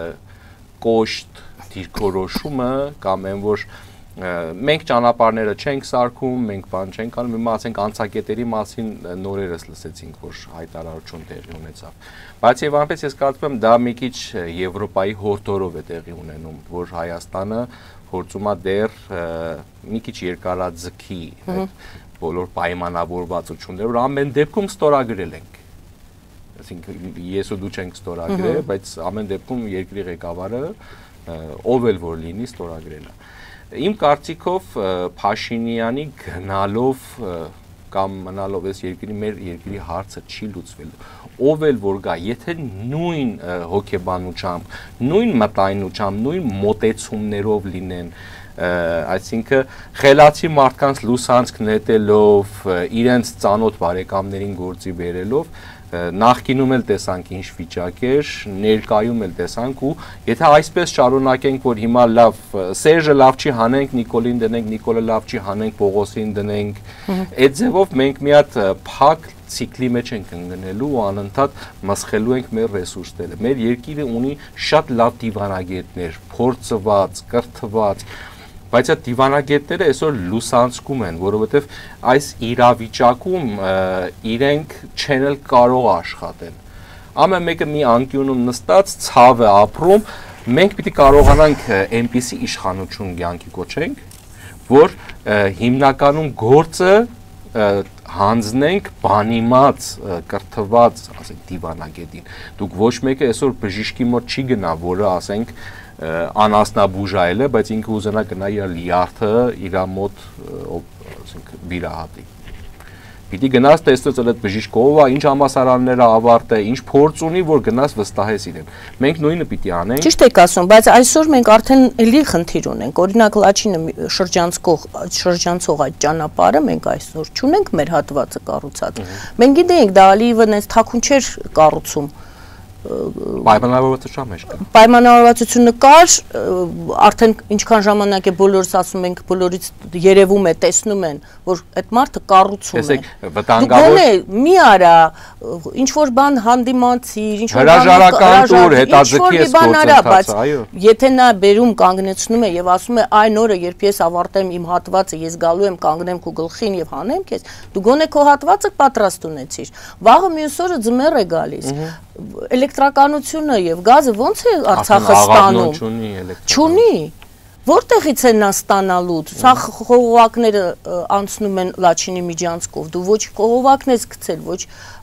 [SPEAKER 2] կոշտ դիրքորոշումը կամ այն որ մենք ճանապարհները չենք սարքում մենք բան չենք անում հիմա ասենք անցակետերի մասին նորերս լսեցինք որ հայտարարություն տեղի ունեցավ բայց եւ այնպես ես կարծում եմ դա մի քիչ Եվրոպայի հորթորով է տեղի ունենում որ Հայաստանը փորձում է դեռ մի քիչ երկարաձգի բոլոր պայմանավորվածությունները որ ամեն դեպքում ստորագրել ենք այսինքն ես ու դու չենք ստորագրել բայց ամեն դեպքում երկրի ղեկավարը ով էլ որ լինի ստորագրել է իմ կարծիքով Փաշինյանի գնալով կամ մնալով այս երկրի մեր երկրի հարցը չի լուծվելու ով էլ որ գա եթե նույն հոգեբանությամբ նույն մտայնությամբ նույն մոտեցումներով լինեն այսինքն խելացի մարդկանց լուսանցք նետելով իրենց ծանոթ բարեկամներին գործի բերելով նախկինում էլ տեսանք ինչ վիճակ էր, ներկայում էլ տեսանք ու եթե այսպես շարունակենք, որ հիմա լավ Սերժը լավ չի հանենք, Նիկոլին դնենք, Նիկոլը լավ չի հանենք, Պողոսին դնենք, այդ ձևով մենք մի հատ փակ ցիկլի մեջ ենք ընկնելու ու անընդհատ մսխելու ենք մեր ռեսուրսները։ Մեր երկիրը ունի շատ լավ դիվանագետներ, փորձված, կրթված բայց այդ դիվանագետները այսօր լուսանցքում են, որովհետև այս իրավիճակում իրենք չեն էլ կարող աշխատել։ Ամեն մեկը մի անկյունում նստած ցավ է ապրում, մենք պիտի կարողանանք այնպիսի իշխանություն կյանքի կոչենք, որ հիմնականում գործը հանձնենք բանիմաց, կրթված, ասենք դիվանագետին։ Դուք ոչ մեկը այսօր բժիշկի մոտ չի գնա, որը ասենք անասնաբուժայել է, բայց ինքը ուզենա գնա իր լիարդը իր մոտ ասենք վիրահատի։ Պիտի գնաս տեսնես այդ բժիշկը ով է, ինչ համասարաններ է ավարտել, ինչ փորձ ունի, որ գնաս վստահես իրեն։ Մենք նույնը պիտի անենք։
[SPEAKER 1] Ճիշտ եք ասում, բայց այսօր մենք արդեն էլի խնդիր ունենք։ Օրինակ Լաչինը շրջանցող այդ ճանապարհը մենք այսօր չունենք մեր հատվածը կառուցած։ Մենք գիտենք, դա Ալիևը այնպես թաքուն չէր կառուցում։
[SPEAKER 2] Պայմանավորվածություն մեջ կա։
[SPEAKER 1] Պայմանավորվածությունը կար, արդեն ինչքան ժամանակ է բոլորս ասում ենք, բոլորից երևում է, տեսնում են, որ այդ մարդը կառուցում է։
[SPEAKER 2] Վտանգավոր
[SPEAKER 1] մի արա, ինչ որ բան հանդիմանցիր, ինչ որ
[SPEAKER 2] հրաժարական տուր, հետաձգի ես գործընթացը, այո։
[SPEAKER 1] Եթե նա բերում կանգնեցնում է եւ ասում է այն օրը, երբ ես ավարտեմ իմ հատվածը, ես գալու եմ կանգնեմ քո գլխին եւ հանեմ քեզ, դու գոնե քո հատվածը պատրաստ ունեցիր։ Վաղը մյուս օրը ձմեռ է գալիս։ Էլեկտրականությունը եւ գազը ոնց է Արցախը ստանում։ Չունի։ Որտեղից են նա ստանալու։ Սա խողովակները անցնում են Լաչինի միջանցքով։ Դու ոչ խողովակն ես գցել, ոչ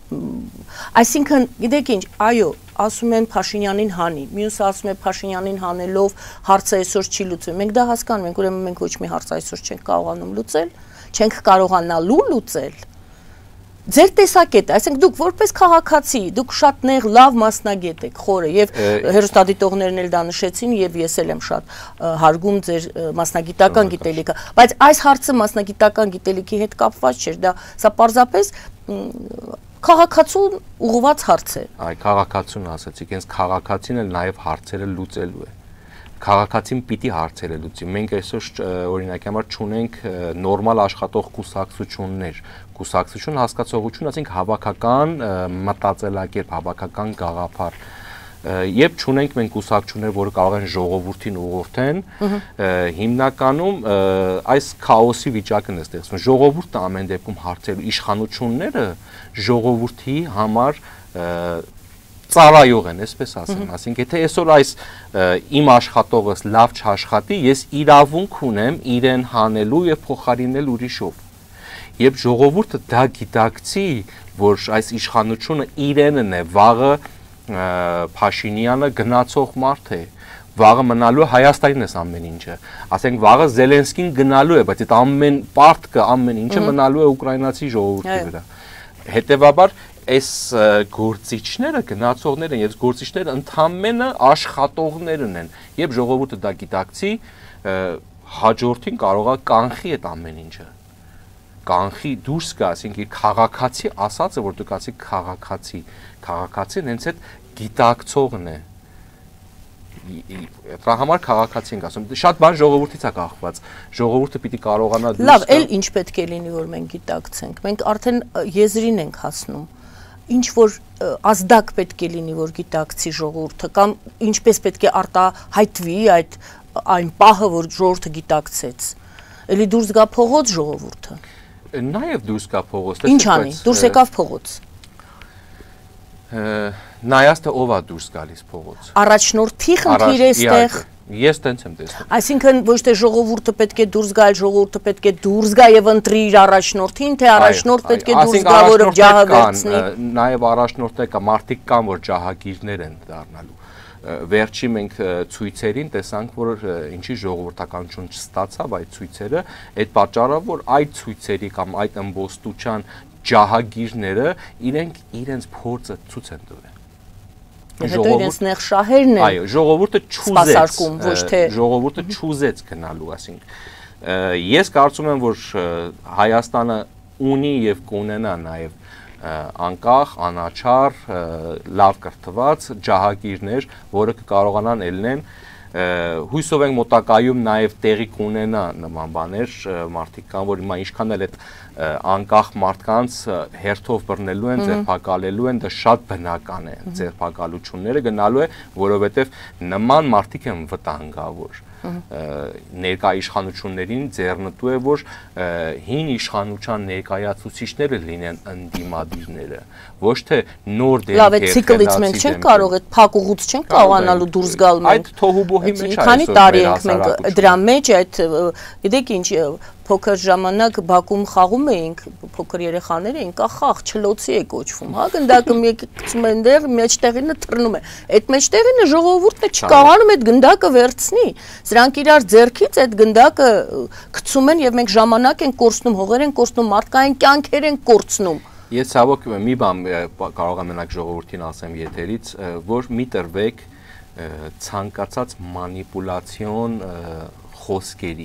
[SPEAKER 1] այսինքն գիտեք ինչ, այո, ասում են Փաշինյանին հանի, մյուսը ասում է Փաշինյանին հանելով հարցը այսօր չի լուծվում։ Մենք դա հասկանում ենք, ուրեմն մենք ոչ մի հարց այսօր չենք կարողանում լուծել, չենք կարողանալու լուծել։ Ձեր տեսակետը, այսինքն դուք որպես քաղաքացի, դուք շատ նեղ լավ մասնագետ եք, խորը եւ հերոստատիտողներն էլ դա նշեցին եւ ես էլ եմ շատ հարգում ձեր մասնագիտական գիտելիքը, բայց այս հարցը մասնագիտական գիտելիքի հետ կապված չէր, սա պարզապես քաղաքացուն ուղղված հարց է։
[SPEAKER 2] Այ քաղաքացուն ասացիք, հենց քաղաքացին էլ նաեւ հարցերը լուծելու է։ Քաղաքացին պիտի հարցերը լուծի։ Մենք այսօր օրինակի համար չունենք նորմալ աշխատող կուսակցություններ։ Կուսակցություն հասկացողություն, ասենք հավաքական մտածելակերպ, հավաքական գաղափար։ Երբ չունենք մենք կուսակցություններ, որը կարող են ժողովրդին ուղղորդեն, հիմնականում այս քաոսի վիճակն է ստեղծվում։ Ժողովուրդը ամեն դեպքում հարցելու իշխանությունները ժողովրդի համար ծառայող են, այսպես ասեմ, ասենք եթե այսօր այս իմ աշխատողս լավ չաշխատի, ես իրավունք ունեմ իրեն հանելու եւ փոխարինել ուրիշով։ Երբ ժողովուրդը դա գիտակցի, որ այս իշխանությունը իրենն է, վաղը Փաշինյանը գնացող մարդ է, վաղը մնալու է Հայաստանին էս ամեն ինչը։ Ասենք վաղը Զելենսկին գնալու է, բայց այդ ամեն պարտքը, ամեն ինչը մնալու է ուկրաինացի ժողովրդի վրա։ Հետևաբար այս գործիչները գնացողներ են, եւ գործիչները ընդամենը աշխատողներն են, եւ ժողովուրդը դա գիտակցի, հաջորդին կարող է կանխի այդ ամեն ինչը։ Կանխի դուրս գա, ասենք իր քաղաքացի ասածը, որ դուք ասիք քաղաքացին հենց այդ գիտակցողն է։ Դրա համար քաղաքացի ենք ասում։ Շատ բան ժողովրդից է կախված։ Ժողովուրդը պիտի կարողանա դուրս գա։
[SPEAKER 1] Լավ, էլ ինչ պետք է լինի, որ մենք գիտակցենք։ Մենք արդեն եզրին ենք հասնում։ Ինչ որ ազդակ պետք է լինի, որ գիտակցի ժողովուրդը, կամ ինչպես պետք է արտահայտվի այն պահը, որ ժողովուրդը գիտակցեց։ Էլի դուրս գա փողոց ժողովուրդը։
[SPEAKER 2] Նաև դուրս գա փողոց։
[SPEAKER 1] Ինչ անի, դուրս եկավ փողոց։
[SPEAKER 2] Նայած թե ով է դուրս գալիս փողոց։
[SPEAKER 1] Առաջնորդի խնդիր է այստեղ։
[SPEAKER 2] Ես տենց եմ տեսնում։
[SPEAKER 1] Այսինքն ոչ թե ժողովուրդը պետք է դուրս գա, ժողովուրդը պետք է դուրս գա եւ ընտրի իր առաջնորդին, թե առաջնորդ պետք է դուրս գա, որը ջահը վերցնի։
[SPEAKER 2] Նաեւ առաջնորդներ կա, մարդիկ կան, որ ջահագիրներ են դառնալու։ Վերջի մենք ցույցերին տեսանք, որ ինչի ժողովրդականություն չստացավ այդ ցույցերը, այդ պատճառով որ այդ ցույցերի կամ այդ ըմբոստության ջահագիրները իրենց փորձը ցույց են տվել։
[SPEAKER 1] Հետո իրենց նեղ շահերն են։
[SPEAKER 2] Այո, ժողովուրդը չուզեց գնալու, ասենք։ Ես կարծում եմ, որ Հայաստանը ունի եւ կունենա նաեւ անկախ, անաչառ, լավ կրթված ջահագիրներ, որը կարողանան ելնեն հույսով ենք մոտակայում նաև տեղի կունենա նման բաներ, մարդիկ կան, որ հիմա ինչքան էլ այդ անկախ մարդկանց հերթով բռնելու են, ձերբակալելու են, դա շատ բնական է, ձերբակալությունները գնալու է, որովհետև նման մարդիկ են վտանգավոր։ Ներկա իշխանություններին ձեռնտու է, որ հին իշխանության ներկայացուցիչները լինեն ընդդիմադիրները, ոչ թե նոր դեպքեր։
[SPEAKER 1] Լավ, այդ ցիկլից մենք չենք կարող, այդ փակուղուց չենք կարողանալու դուրս գալ մենք։
[SPEAKER 2] Այդ թոհուբոհի մեջ
[SPEAKER 1] քանի տարի ենք մենք դրա մեջ, այդ գիտեք ինչ, փոքր ժամանակ Բաքվում խաղում էինք, փոքր երեխաներ էինք, ախախ չլոցի է կոչվում, հա, գնդակը մեկը գցում են դեր, մեջտեղինը թռնում է։ Այդ մեջտեղինը ժողովուրդը չկարողանում այդ գնդակը վերցնի։ Սրանք իրար ձեռքից այդ գնդակը գցում են եւ մենք ժամանակ ենք կորցնում, հողեր ենք կորցնում, մարդկային կյանքեր ենք կորցնում։
[SPEAKER 2] Ես ցավոք մի բան կարող եմ մենակ ժողովրդին ասեմ եթերից, որ մի տրվեք ցանկացած մանիպուլացիոն խոսքերի,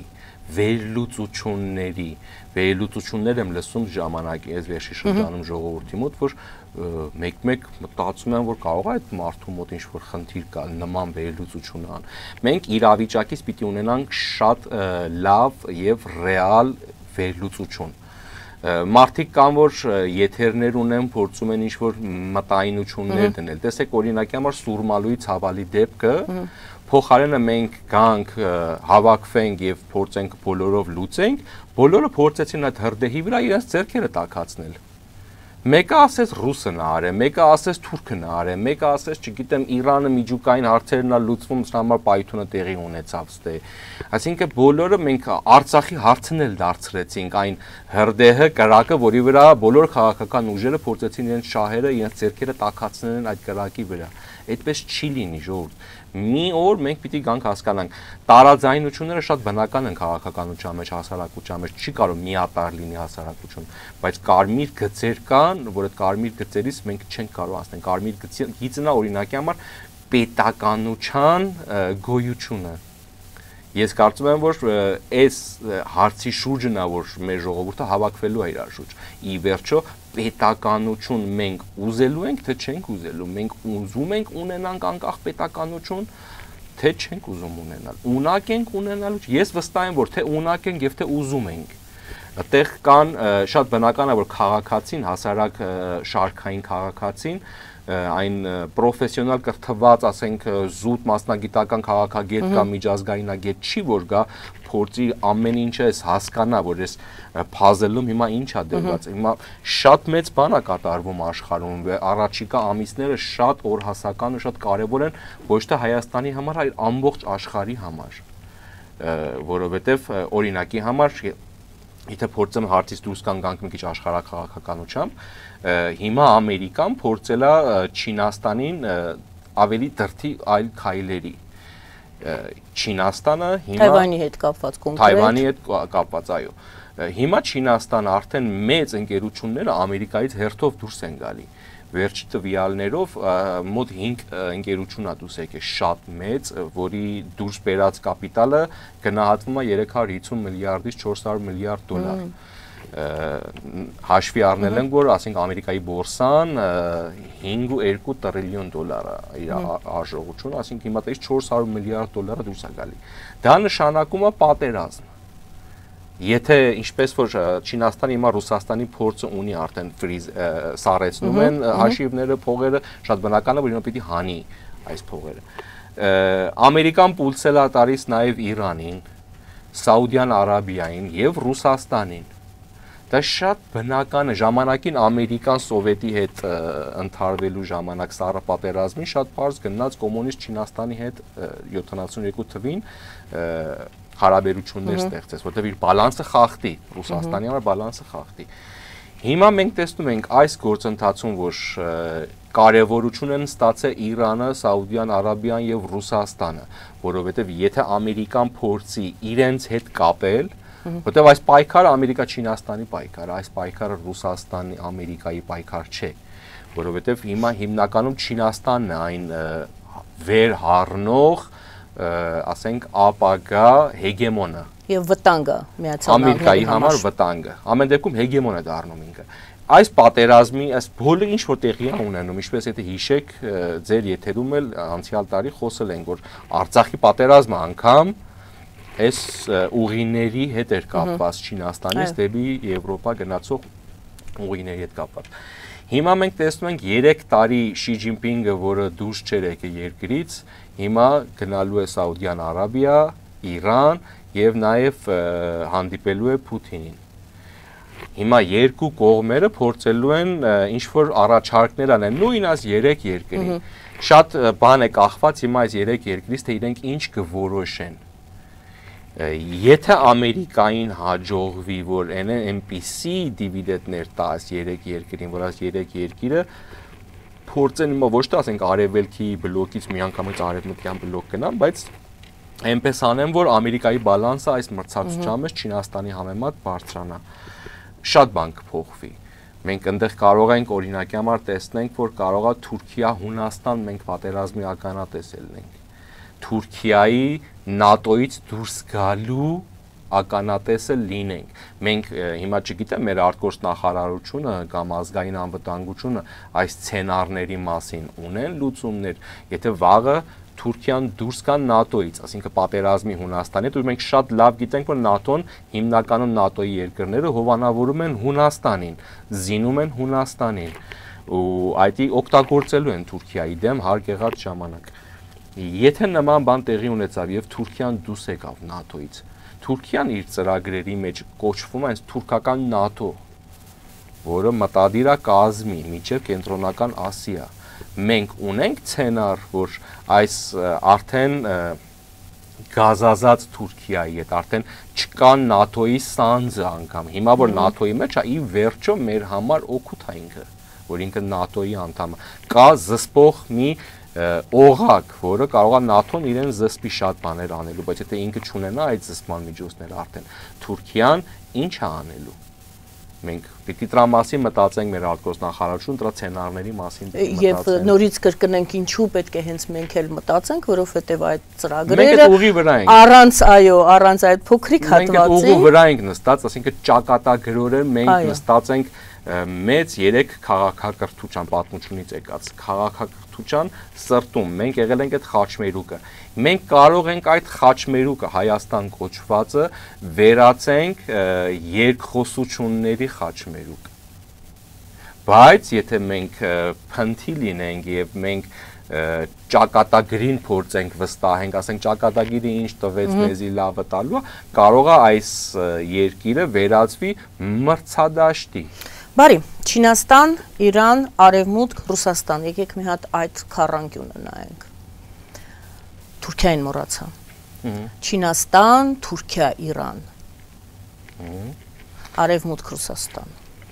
[SPEAKER 2] վերլուծություններ եմ լսում ժամանակի այս վերջի շրջանում ժողովրդի մոտ, որ մեկ-մեկ մտածում են, որ կարող է այդ մարդու մոտ ինչ-որ խնդիր կա, նման վերլուծություն ան։ Մենք իրավիճակից պիտի ունենանք շատ լավ եւ ռեալ վերլուծություն։ Մարդիկ կան, որ եթերներ ունեն, փորձում են ինչ-որ մտայնություններ դնել։ Տեսեք, օրինակի համար Սուրմալուի ցավալի դեպքը, փոխարենը մենք գանք հավաքվենք եւ փորձենք բոլորով լուծենք, բոլորը փորձեցին այդ հրդեհի վրա իրենց ձեռքերը տաքացնել։ Մեկը ասես ռուսն արե, մեկը ասես թուրքն արե, մեկը ասես, չգիտեմ, Իրանը միջուկային հարցերն ա լուծվում, սրա համար պայթունը տեղի ունեցավ ստե։ Այսինքն բոլորը մենք Արցախի հարցն էլ դարձրեցինք այն հրդեհը, կրակը, որի վրա բոլոր քաղաքական ուժերը փորձեցին իրենց շահերը, իրենց ձեռքերը տաքացնեն այդ կրակի վրա։ Այդպես չի լինի, ժողովուրդ։ Մի օր մենք պիտի գանք հասկանանք, տարաձայնությունները շատ բնական են քաղաքականության մեջ, հասարակության մեջ, չի կարող միատարր լինի հասարակություն, բայց կարմիր գծեր կան, որ այդ կարմիր գծերից մենք չենք կարող անցնել։ Կարմիր գիծն է օրինակի համար պետականության գոյությունը։ Ես կարծում եմ, որ այս հարցի շուրջն է, որ մեր ժողովուրդը հավաքվելու է իրար շուրջ։ Ի վերջո պետականություն մենք ուզելու ենք, թե չենք ուզելու։ Մենք ուզում ենք ունենանք անկախ պետականություն, թե չենք ուզում ունենալ։ Ունակ ենք ունենալու։ Ես վստահ եմ, որ թե ունակ ենք եւ թե ուզում ենք։ Այդտեղ կան շատ բնական է, որ քաղաքացին, հասարակ շարքային քաղաքացին այն պրոֆեսիոնալ կրթված, ասենք, զուտ մասնագիտական քաղաքագետ կամ միջազգայնագետ չի, որ գա փորձի ամեն ինչը հասկանա, որ այս puzzle-ում հիմա ինչ է դրված։ Հիմա շատ մեծ բան է կատարվում աշխարհում, առաջիկա ամիսները շատ օրհասական ու շատ կարևոր են ոչ թե Հայաստանի համար, այլ ամբողջ աշխարհի համար, որովհետև օրինակի համար Եթե փորձեմ հարցից դուրս գանք մի քիչ աշխարհաքաղաքականությամբ, հիմա Ամերիկան փորձել է Չինաստանին ավելի դրդի այլ քայլերի։ Չինաստանը հիմա
[SPEAKER 1] Թայվանի հետ կապված կոնկրետ
[SPEAKER 2] Թայվանի հետ կապված, այո։ Հիմա Չինաստանը արդեն մեծ ընկերությունները Ամերիկայից հերթով դուրս են գալի։ Վերջի տվյալներով մոտ 5 ընկերություն ա դուրս եկել շատ մեծ, որի դուրս բերած կապիտալը գնահատվում է 350 միլիարդից 400 միլիարդ դոլար։ Հաշվի առնել ենք, որ ասենք Ամերիկայի բորսան 5.2 տրիլիոն դոլար է իր արժողությունը, ասենք հիմա դից 400 միլիարդ դոլարը դուրս է գալի։ Դա նշանակում է պատերազմ։ Եթե ինչպես որ Չինաստանը հիմա Ռուսաստանի փորձը ունի արդեն սառեցնում են հաշիվները, փողերը, շատ բնական է, որ հիմա պիտի հանի այս փողերը։ Ամերիկան պուլսել է տալիս նաև Իրանին, Սաուդյան Արաբիային եւ Ռուսաստանին։ Դա շատ բնական է, ժամանակին Ամերիկան Սովետի հետ ընդհարվելու ժամանակ սառը պատերազմին շատ բարձ գնաց կոմունիստ Չինաստանի հետ 72 թվին հարաբերություններ ստեղծեց, որտեղ իր բալանսը խախտի, Ռուսաստանի համար բալանսը խախտի։ Հիմա մենք տեսնում ենք այս գործընթացում, որ կարևորություն են ստացել Իրանը, Սաուդյան Արաբիան եւ Ռուսաստանը, որովհետեւ եթե Ամերիկան փորձի իրենց հետ կապել, որտեղ այս պայքարը Ամերիկա-Չինաստանի պայքար է, այս պայքարը Ռուսաստանի, Ամերիկայի պայքար չէ, որովհետեւ հիմա հիմնականում Չինաստանն է այն վերհառնող ասենք ապագա հեգեմոնը
[SPEAKER 1] եւ վտանգը Միացյալ
[SPEAKER 2] Ամերիկայի համար վտանգը ամեն դեպքում հեգեմոն է դառնում ինքը այս պատերազմի այս բոլորը ինչ որ տեղի է ունենում ինչպես եթե հիշեք ձեր եթերում էլ անցյալ տարի խոսել ենք որ Արցախի պատերազմը անգամ այս ուղիների հետ էր կապված Չինաստանից դեպի Եվրոպա գնացող ուղիների հետ կապված Հիմա մենք տեսնում ենք 3 տարի Շի Ջինպինգը, որը դուրս չէր եկել երկրից, հիմա գնալու է Սաուդյան Արաբիա, Իրան եւ նաեւ հանդիպելու է Պուտինին։ Հիմա երկու կողմերը փորձելու են ինչ որ առաջարկներ անեն, նույն այս 3 երկրի։ Շատ բան է կախված հիմա այս 3 երկրից, թե իրենք ինչ կորոշեն։ Եթե Ամերիկային հաջողվի, որ այնպիսի դիվիդենտներ տաս 3 երկրին, որ այս 3 երկիրը փորձեն հիմա ոչ թե ասենք արևելքի բլոկից միանգամից արևմտյան բլոկ գնան, բայց այնպես անեն, որ Ամերիկայի բալանսը այս մրցակցության մեջ Չինաստանի համեմատ բարձրանա։ Շատ բան կփոխվի։ Մենք այնտեղ կարող ենք օրինակի համար տեսնենք, որ կարող է Թուրքիա-Հունաստան մենք պատերազմի ականատես լինենք։ Թուրքիայի ՆԱՏՕ-ից դուրս գալու ականատեսը լինենք։ Մենք հիմա չգիտեմ մեր արտգործ նախարարությունը կամ ազգային անվտանգությունը այս սցենարների մասին ունեն լուծումներ, եթե վաղը Թուրքիան դուրս գա ՆԱՏՕ-ից, ասինքն պատերազմի Հունաստանի հետ, ու մենք շատ լավ գիտենք, որ ՆԱՏՕ-ն հիմնականում ՆԱՏՕ-ի երկրները հովանավորում են Հունաստանին, զինում են Հունաստանին, ու այդ օգտագործելու են Թուրքիայի դեմ հարկ եղած ժամանակ։ Եթե նման բան տեղի ունեցավ եւ Թուրքիան դուրս եկավ ՆԱՏՕ-ից, Թուրքիան իր ծրագրերի մեջ կոչվում է թուրքական ՆԱՏՕ, որը մտադիր է կազմի մինչև կենտրոնական Ասիա։ Մենք ունենք սցենար, որ այս արդեն գազազած Թուրքիայի հետ արդեն չկա ՆԱՏՕ-ի սանձը անգամ։ Հիմա որ ՆԱՏՕ-ի մեջ է, ի վերջո մեր համար օգուտ է ինքը, որ ինքը ՆԱՏՕ-ի անդամ է։ Կա զսպող մի օղակ, որը կարող է ՆԱՏՕ-ն իրեն զսպի շատ բաներ անելու, բայց եթե ինքը չունենա այդ զսպման միջոցները արդեն Թուրքիան ինչ է անելու։ Մենք պիտի դրա մասին մտածենք մեր արտգործ նախարարություն, դրա սցենարների մասին մտածենք։
[SPEAKER 1] Եվ նորից կրկնենք ինչու պետք է հենց մենք էլ մտածենք, որովհետև այդ ծրագրերը առանց այդ փոքրիկ հատվածի
[SPEAKER 2] մենք ուղու վրա ենք նստած, ասինքն ճակատագրորեն մենք նստած ենք մեծ 3 քաղաքակրթության պատմությունից եկած քաղաքակրթության սրտում մենք եղել ենք այդ խաչմերուկը։ Մենք կարող ենք այդ խաչմերուկը Հայաստան կոչվածը վերածենք երկխոսությունների խաչմերուկ։ Բայց եթե մենք փնթի լինենք եւ մենք ճակատագրին փորձենք վստահենք, ասենք ճակատագիրը ինչ տվեց մեզի լավը տալու, կարող է այս երկիրը վերածվի մրցադաշտի։
[SPEAKER 1] Բարի, Չինաստան, Իրան, Արևմուտք, Ռուսաստան, եկեք մի հատ այդ քառանկյունը նայենք։ Թուրքիային մոռացա։ Չինաստան, Թուրքիա, Իրան։ Արևմուտք, Ռուսաստան։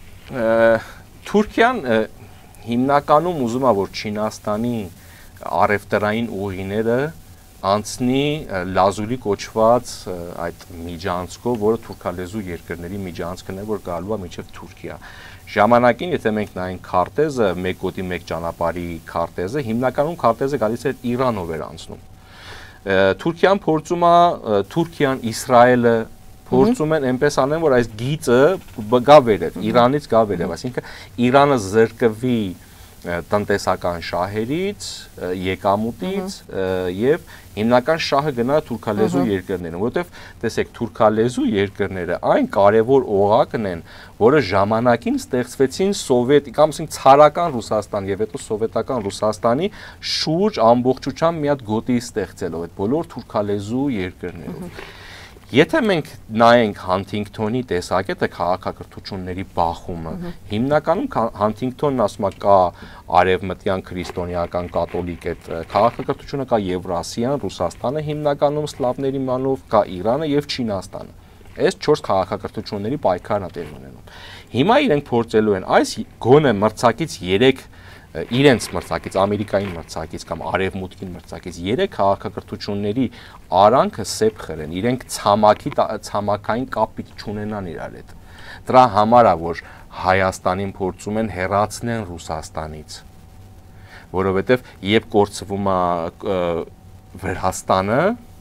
[SPEAKER 2] Թուրքիան հիմնականում ուզում է, որ Չինաստանի առևտրային ուղիները անցնի լազուրի կոչված այդ միջանցքով, որը թուրքալեզու երկրների միջանցքն է, որ գալու է մինչև Թուրքիա։ Ժամանակին, եթե մենք նայենք քարտեզը, 1 գոտի 1 ճանապարհի քարտեզը, հիմնականում քարտեզը գալիս է Իրանով էր անցնում։ Թուրքիան փորձում է, Թուրքիան, Իսրայելը փորձում են այնպես անեն, որ այս գիծը գա վերև, Իրանից գա վերև, այսինքն Իրանը զրկվի տնտեսական շահերից, եկամուտից եւ հիմնական շահը գնա թուրքալեզու երկրներին, որովհետեւ տեսեք թուրքալեզու երկրները այն կարևոր օղակն են, որը ժամանակին ստեղծվեցին սովետ կամ ասենք ցարական Ռուսաստան եւ հետո սովետական Ռուսաստանի շուրջ ամբողջությամբ մի հատ գոտի ստեղծելով այդ բոլոր թուրքալեզու երկրներով։ Եթե մենք նայենք Հանթինգթոնի տեսակետը քաղաքակրթությունների բախումը, հիմնականում Հանթինգթոնն ասում է կա արևմտյան քրիստոնեական կաթոլիկ այդ քաղաքակրթությունը, կա Եվրասիան, Ռուսաստանը հիմնականում սլավների մանով, կա Իրանը եւ Չինաստանը։ Այս 4 քաղաքակրթությունների պայքարն է տեղի ունենում։ Հիմա իրենք փորձելու են այս գոնե մրցակից 3 իրենց մրցակից, Ամերիկային մրցակից կամ Արևմուտքին մրցակից 3 քաղաքակրթությունների արանքը սեփ խրեն, իրենք ցամաքային կապ պիտի չունենան իրար հետ։ Դրա համար է, որ Հայաստանին փորձում են հեռացնեն Ռուսաստանից, որովհետև երբ կորցվում է Վրաստանը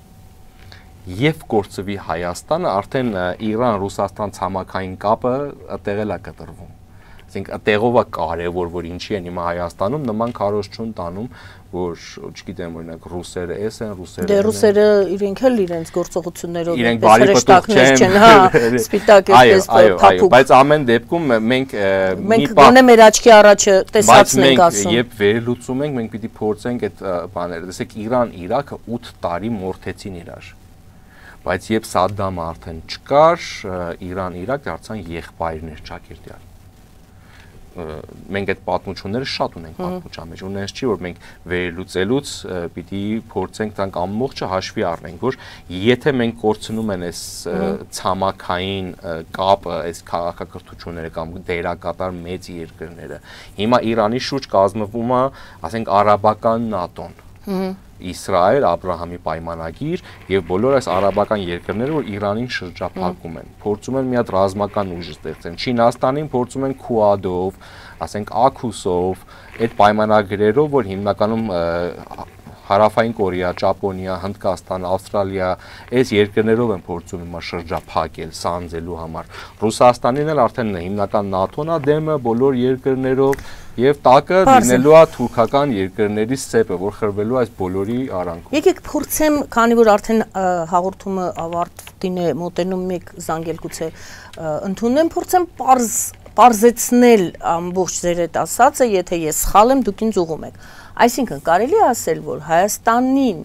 [SPEAKER 2] եւ կորցվի Հայաստանը, արդեն Իրան-Ռուսաստան ցամաքային կապը տեղել է կտրվում։ Տեղով է կարևոր, որ ինչի են հիմա Հայաստանում նման քարոզ չուն տանում, որ չգիտեմ օրինակ ռուսերը էս են, ռուսերը
[SPEAKER 1] դե ռուսերը իրենք էլ իրենց գործողություններով
[SPEAKER 2] իրենք բարի պտուղ չեն,
[SPEAKER 1] հա, սպիտակ էս փափուկ,
[SPEAKER 2] բայց ամեն դեպքում մենք
[SPEAKER 1] գոնե մեր աչքի առաջը տեսածնենք ասում։
[SPEAKER 2] Երբ վերլուծում ենք, մենք պիտի փորձենք այդ բաները, տեսեք Իրան-Իրաքը 8 տարի մորթեցին իրար։ Բայց երբ Սադդամը արդեն չկար, Իրան-Իրաք դարձան եղբայրներ Չակերտյան։ մենք այդ պատմությունները շատ ունենք պատմության մեջ, ունենս չի որ մենք վերլուծելուց պիտի փորձենք տանք ամբողջը հաշվի առնենք, որ եթե մենք կորցնում են այս ցամաքային կապը, այս քաղաքակրթությունները կամ դերակատար մեծ երկրները, հիմա Իրանի շուրջ կազմվում է, ասենք արաբական ՆԱՏՕ-ն, Իսրայել, Աբրահամի պայմանագիր եւ բոլոր այս արաբական երկրները, որ Իրանին շրջափակում են, փորձում են մի հատ ռազմական ուժ ստեղծեն։ Չինաստանին փորձում են Քուադով, ասենք Աքուսով, այդ պայմանագրերով, որ հիմնականում Հարավային Կորեա, Ճապոնիա, Հնդկաստան, Ավստրալիա, այս երկրներով են փորձում հիմա շրջափակել, սանձելու համար։ Ռուսաստանին էլ արդեն հիմնական ՆԱՏՕ-ն է դեմը բոլոր երկրներով եւ տակը լինելու է թուրքական երկրների սեպը, որ խրվելու այս բոլորի արանքում։
[SPEAKER 1] Եկեք փորձեմ, քանի որ արդեն հաղորդումը ավարտին է մոտենում, մեկ զանգել գուցե ընդունեմ, փորձեմ պարզեցնել ամբողջ ձեր այդ ասածը, եթե ես սխալ եմ, դուք ինձ ուղղում եք։ Այսինքն կարելի է ասել, որ Հայաստանին,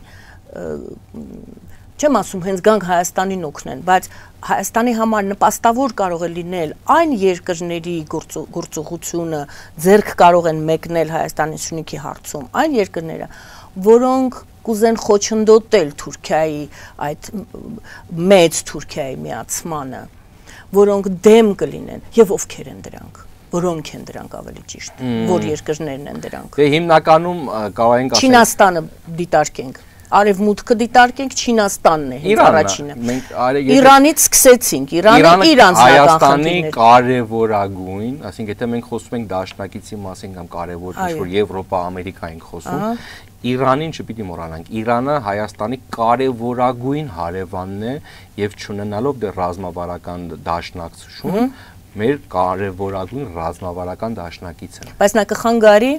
[SPEAKER 1] չեմ ասում հենց գանք Հայաստանին օգնեն, բայց Հայաստանի համար նպաստավոր կարող է լինել այն երկրների գործողությունը, ձեռք կարող են մեկնել Հայաստանի Սյունիքի հարցում, այն երկրները, որոնք կուզեն խոչընդոտել Թուրքիայի այդ մեծ Թուրքիայի միացմանը, որոնք դեմ կլինեն եւ ովքեր են դրանք։ Որոնք են դրանք ավելի ճիշտ, որ երկրներն են դրանք։
[SPEAKER 2] Դե հիմնականում կարող ենք ասել
[SPEAKER 1] Չինաստանը դիտարկենք, Արևմուտքը դիտարկենք, Չինաստանն է հենց առաջինը։ Իրանից սկսեցինք, Իրանը իրանց
[SPEAKER 2] Հայաստանի կարևորագույն, ասենք եթե մենք խոսում ենք դաշնակիցի մասին կամ կարևոր ինչ-որ Եվրոպա, Ամերիկա ենք խոսում, Իրանին չպիտի մոռանանք, Իրանը Հայաստանի կարևորագույն հարևանն է եւ չունենալով դեռ ռազմավարական դաշնակցություն մեր կարևորագույն ռազմավարական դաշնակիցը։
[SPEAKER 1] Բայց նա կխանգարի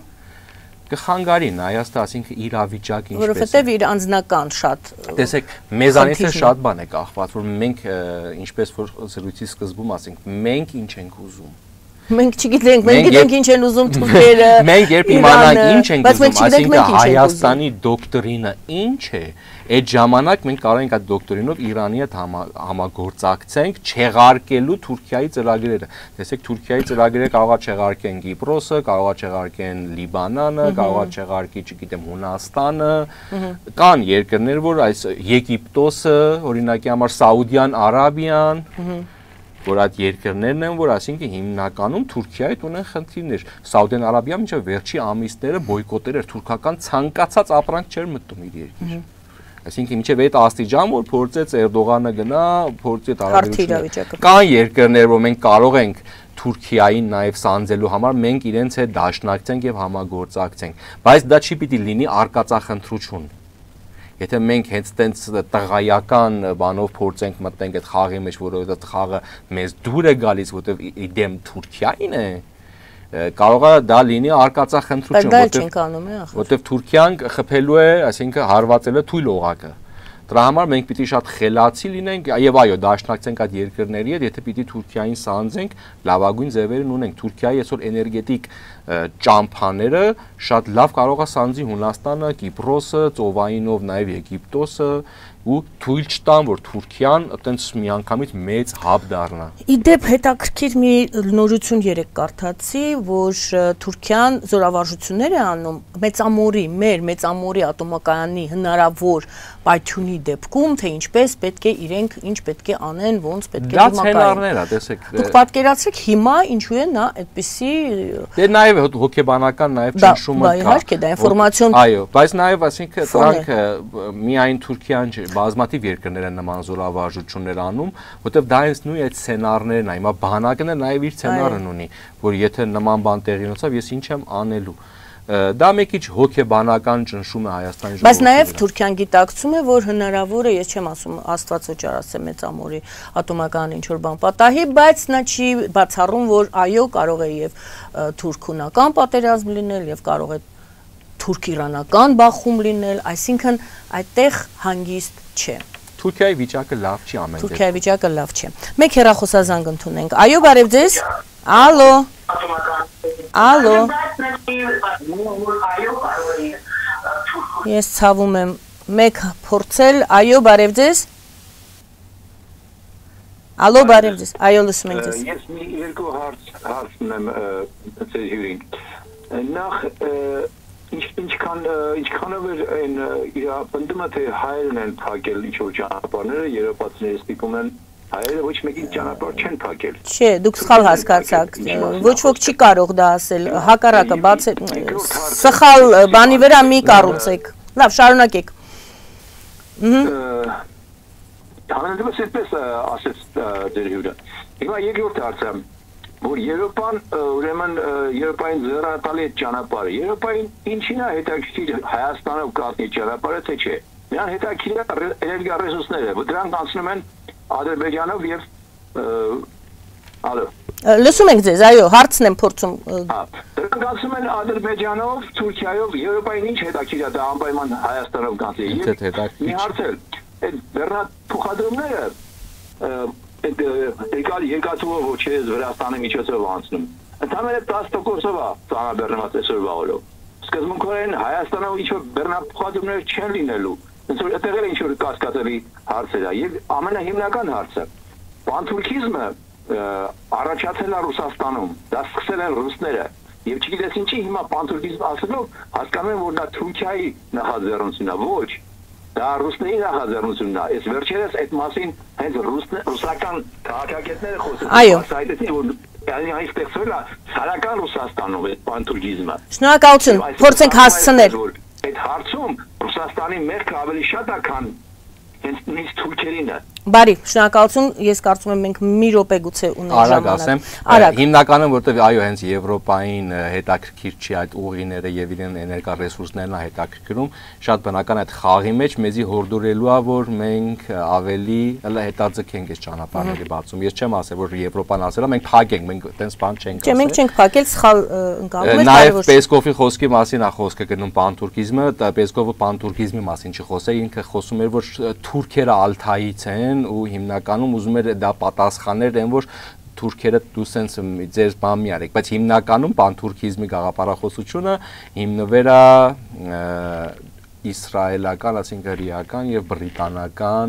[SPEAKER 2] Հայաստանը, ասինքն իրավիճակը ինչպես է։
[SPEAKER 1] Որովհետև իր անձնական շատ
[SPEAKER 2] տեսեք, մեզանից է շատ բան է կախված, որ մենք ինչպես որ զրույցի սկզբում ասենք, մենք ինչ ենք ուզում։
[SPEAKER 1] Մենք չգիտենք, մենք գիտենք ինչ են ուզում թուրքերը։
[SPEAKER 2] Մենք երբ իմանանք ինչ ենք ուզում, այսինքն Հայաստանի դոկտրինը ինչ է, այդ ժամանակ մենք կարող ենք այդ դոկտրինով Իրանի հետ համագործակցենք չեղարկելու Թուրքիայի ծրագրերը։ Տեսեք, Թուրքիայի ծրագրերը կարող է չեղարկեն Կիպրոսը, կարող է չեղարկեն Լիբանանը, կարող է չեղարկի, չգիտեմ, Հունաստանը, կան երկրներ, որ այս Եգիպտոսը, օրինակի համար Սաուդյան Արաբիան, որ այդ երկրներն են, որ ասինքն հիմնականում Թուրքիայի հետ ունեն խնդիրներ։ Սաուդյան Արաբիան մինչև վերջի ամիսները բոյկոտեր էր, թուրքական ցանկացած ապրանք չէր մտնում իր երկիր։ Այսինքն մինչև այդ աստիճան, որ փորձեց Էրդողանը գնա, փորձի տարբերությունը։ Կան երկրներ, որ մենք կարող ենք Թուրքիային նաև սանձելու համար մենք իրենց հետ դաշնակցենք եւ համագործակցենք, բայց դա չի պիտի լինի արկածախնդրություն։ Եթե մենք հենց տենց տղայական բանով փորձենք մտնենք այդ խաղի մեջ, որովհետեւ այդ խաղը մեզ դուր է գալիս, որովհետեւ իդեմ Թուրքիային է, կարող է դա լինի արկածախնդրություն, որովհետեւ Թուրքիան խփելու է, այսինքն հարվածել է թույլ օղակը։ Դրա համար մենք պիտի շատ խելացի լինենք եւ այո, դաշնակցենք այդ երկրների հետ, եթե պիտի Թուրքիային սանձենք, լավագույն ձևերն ունենք։ Թուրքիայի այսօր էներգետիկ ճամփաները շատ լավ կարող է սանձի Հունաստանը, Կիպրոսը, ծովայինով նաեւ Եգիպտոսը ու թույլ չտան, որ Թուրքիան այտենց միանգամից մեծ հաբ դառնա։
[SPEAKER 1] Իդեպ հետաքրքիր մի նորություն երեք կարդացի, որ Թուրքիան զորավարժություններ է անում մեր մեծամորի ատոմակայանի հնարավոր պայթյունի դեպքում, թե ինչպես պետք է իրենք ինչ պետք է անեն, ոնց պետք է
[SPEAKER 2] դիմակայեն։ Դա ցենարներ է, տեսեք։
[SPEAKER 1] Դուք պատկերացրեք հիմա ինչու է նա այդպիսի
[SPEAKER 2] Դե նաեւ հոգեբանական նաեւ ճնշումը կա։
[SPEAKER 1] Իհարկե, դա ինֆորմացիոն։
[SPEAKER 2] Այո, բայց նաեւ ասինքն դրանք միայն Թուրքիան չէ, բազմաթիվ երկրներ են նման զորավարժություններ անում, որտեղ դա հենց նույն այդ սցենարներն է, հիմա բանակն է նաեւ իր սցենարն ունի, որ եթե նման բան տեղի ունեցավ, ես ինչ եմ անելու։ Դա մի քիչ հոգեբանական ճնշում է Հայաստանի ժողովրդի վրա։
[SPEAKER 1] Բայց նաև Թուրքիան գիտակցում է, որ հնարավոր է, ես չեմ ասում Աստված օճար ասեմ մեծամորի ատոմական ինչ-որ բան պատահի, բայց նա չի բացառում, որ այո, կարող է եւ թուրք-հունական պատերազմ լինել եւ կարող է թուրք-իրանական բախում լինել, այսինքն այդտեղ հանգիստ չէ։
[SPEAKER 2] Թուրքիայի վիճակը լավ չի ամեն դեպքում։
[SPEAKER 1] Թուրքիայի վիճակը լավ չէ։ Մեկ հեռախոսազանգ ընդունենք։ Այո, բարև ձեզ։ Ալո։ Ալո։ Ես ցավում եմ մեկ փորձել, այո, բարև ձեզ։ Ալո, բարև ձեզ։ Այո, լսում ենք ձեզ։
[SPEAKER 5] Ես մի երկու հարց ունեմ ձեր հյուրին։ Նախ ինչքանով էր այն իր բնդումը թե հայերն են փակել ինչ-որ ճանապարհները, երևացիները ստիպում են հայերը ոչ մեկին ճանապարհ չեն փակել։
[SPEAKER 1] Չէ, դուք սխալ հասկացաք։ Ոչ ոք չի կարող դա ասել։ Հակառակը բաց սխալ բանի վրա մի կառուցեք։ Լավ, շարունակեք։
[SPEAKER 5] Համենայնիվ այսպես ասեց ձեր հյուրը։ Հիմա երկրորդ հարցը, որ Եվրոպան ուրեմն Եվրոպային զերատալի այդ ճանապարհը, Եվրոպային ինչին է հետաքրքիր Հայաստանով կազմի ճանապարհը, թե չէ։ Նրան հետաքրքիր է էներգիա ռեսուրսները, որ դրանք անցնում են Ադրբեջանով եւ ալո։
[SPEAKER 1] Լսում ենք ձեզ, այո, հարցն եմ փորձում։
[SPEAKER 5] Դրանք անցնում են Ադրբեջանով, Թուրքիայով, Եվրոպային ինչ հետաքրքիր է դա անպայման Հայաստանով կազմի։ Մի հարց է, այդ բեռնատ փոխադրումները երկաթուղով ոչ է Վրաստանի միջոցով անցնում։ Ընդհանրապես 10%-ով է ծանրաբեռնված այսօրվա օրով։ Սկզբունքորեն Հայաստանով ինչ-որ բեռնափոխադրումներ չեն լինելու։ Ոնց որ այդտեղ էլ ինչ-որ կասկածելի հարցեր է։ Եվ ամենահիմնական հարցը՝ պանթուրքիզմը առաջացել է Ռուսաստանում, դա սկսել են ռուսները։ Եվ չգիտես ինչի հիմա պանթուրքիզմ ասելով հասկանում են, որ դա Թուրքիայի նախաձեռնությունն է, ոչ։ Դա ռուսների նախաձեռնությունն է։ Այս վերջերս այդ մասին հենց ռուսական քաղաքագետները խոսում են։
[SPEAKER 1] Այո։
[SPEAKER 5] Որ այն ստեղծվել է ցարական Ռուսաստանում այդ պանթուրքիզմը։
[SPEAKER 1] Շնորհակալություն, փորձենք հասցնել։
[SPEAKER 5] Այդ հարցում Ռուսաստանի մեղքը ավելի շատ է, քան հենց նույնիսկ թուրքերինը։
[SPEAKER 1] Բարի, շնորհակալություն, ես կարծում եմ մենք մի րոպե գուցե ունենք ժամանակ։
[SPEAKER 2] Արագ, հիմնականում որտեղ այո, հենց Եվրոպային հետաքրքիր չի այդ ուղիները եւ իրեն էներգա ռեսուրսներն է հետաքրքրում, շատ բնական այդ խաղի մեջ մեզի հորդորելու է, որ մենք ավելի հետաձգենք այս ճանապարհների բացում։ Ես չեմ ասել, որ Եվրոպան ասել է, մենք փակենք, մենք այտենց բան չենք ասել։
[SPEAKER 1] Չէ, մենք չենք փակել, սխալ ընկալում եք։
[SPEAKER 2] Նաեւ Պեսկովի խոսքի մասին է խոսքը գնում պանթուրքիզմը, Պեսկովը պանթուրքիզմի մասին չխոսել, ինքը խոսում էր, որ թուրքերը Ալթայից են ու հիմնականում ուզում էր դա պատասխաներ են, որ թուրքերը դու սենց ձեր բան մի արեք, բայց հիմնականում պանթուրքիզմի գաղափարախոսությունը հիմնվել է իսրայելական, ասենք հրեական եւ բրիտանական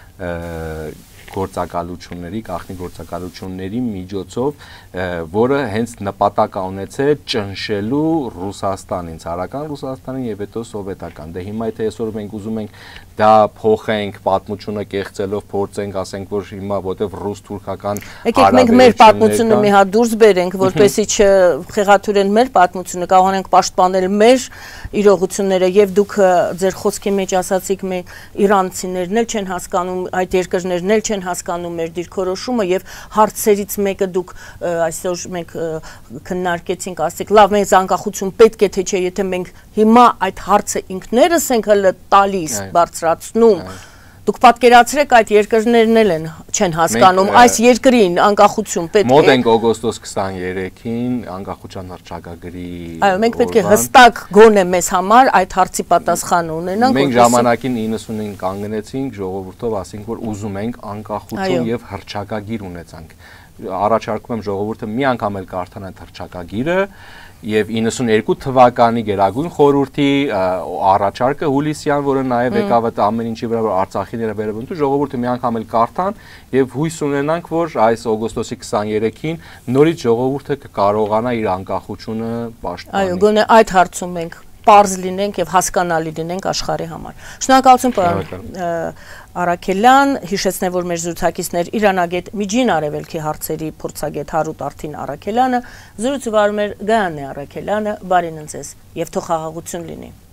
[SPEAKER 2] գործակալությունների, գաղտնի գործակալությունների միջոցով, որը հենց նպատակ ունեցել ճնշելու Ռուսաստանին, ցարական Ռուսաստանին եւ հետո սովետական։ Դե հիմա եթե այսօր մենք ուզում ենք դա փոխենք, պատմությունը կեղծելով փորձենք, ասենք որ հիմա որտեվ ռուս-թուրքական
[SPEAKER 1] եկեք մենք մեր պատմությունը մի հատ դուրս բերենք, որպեսզի չխեղաթյուրեն մեր պատմությունը, կարողանանք պաշտպանել մեր իրողությունները եւ դուք ձեր խոսքի մեջ ասացիք մենք իրանցիներն էլ չեն հասկանում, այդ երկրներն էլ չեն հասկանում մեր դիրքորոշումը եւ հարցերից մեկը դուք այսօր մենք քննարկեցինք, ասեք, լավ, մենք անկախություն պետք է թե չէ, եթե մենք հիմա այդ հարցը ինքներս ենք հələ տալիս, բարձրացնում, դուք պատկերացրեք այդ երկրներն էլ չեն հասկանում, այս երկրին անկախություն պետք է։
[SPEAKER 2] Մոտ ենք օգոստոս 23-ին անկախության հռչակագրի։
[SPEAKER 1] Այո, մենք պետք է հստակ գոնե մեզ համար այդ հարցի պատասխանը ունենանք։
[SPEAKER 2] Մենք ժամանակին 90-ին կանգնեցինք ժողովրդով, ասենք որ ուզում ենք անկախություն եւ հռչակագիր ունեցանք։ Առաջարկում եմ ժողովուրդը մի անգամ էլ կարդան այդ հռչակագիրը եւ 92 թվականի Գերագույն խորհրդի առաջարկը հուլիսյան, որը նաեւ եկավ այդ ամեն ինչի վրա, որ Արցախիները վերաբնතු, ժողովուրդը մի անգամ էլ կարդան եւ հույս ունենանք, որ այս օգոստոսի 23-ին նորից ժողովուրդը կկարողանա իր անկախությունը պաշտպանել։
[SPEAKER 1] Այո, գոնե այդ հարցում մենք պարզ լինենք եւ հասկանալի լինենք աշխարհի համար։ Շնորհակալություն պարոն Արաքելյան, հիշեցնեմ, որ մեր զրուցակիցներ Իրանագետ Միջին Արևելքի հարցերի փորձագետ Հարութ Արթին Արաքելյանը, զրույցը վարում էր Գայանե Արաքելյանը, բարին ընձեզ եւ թող խաղաղություն լինի։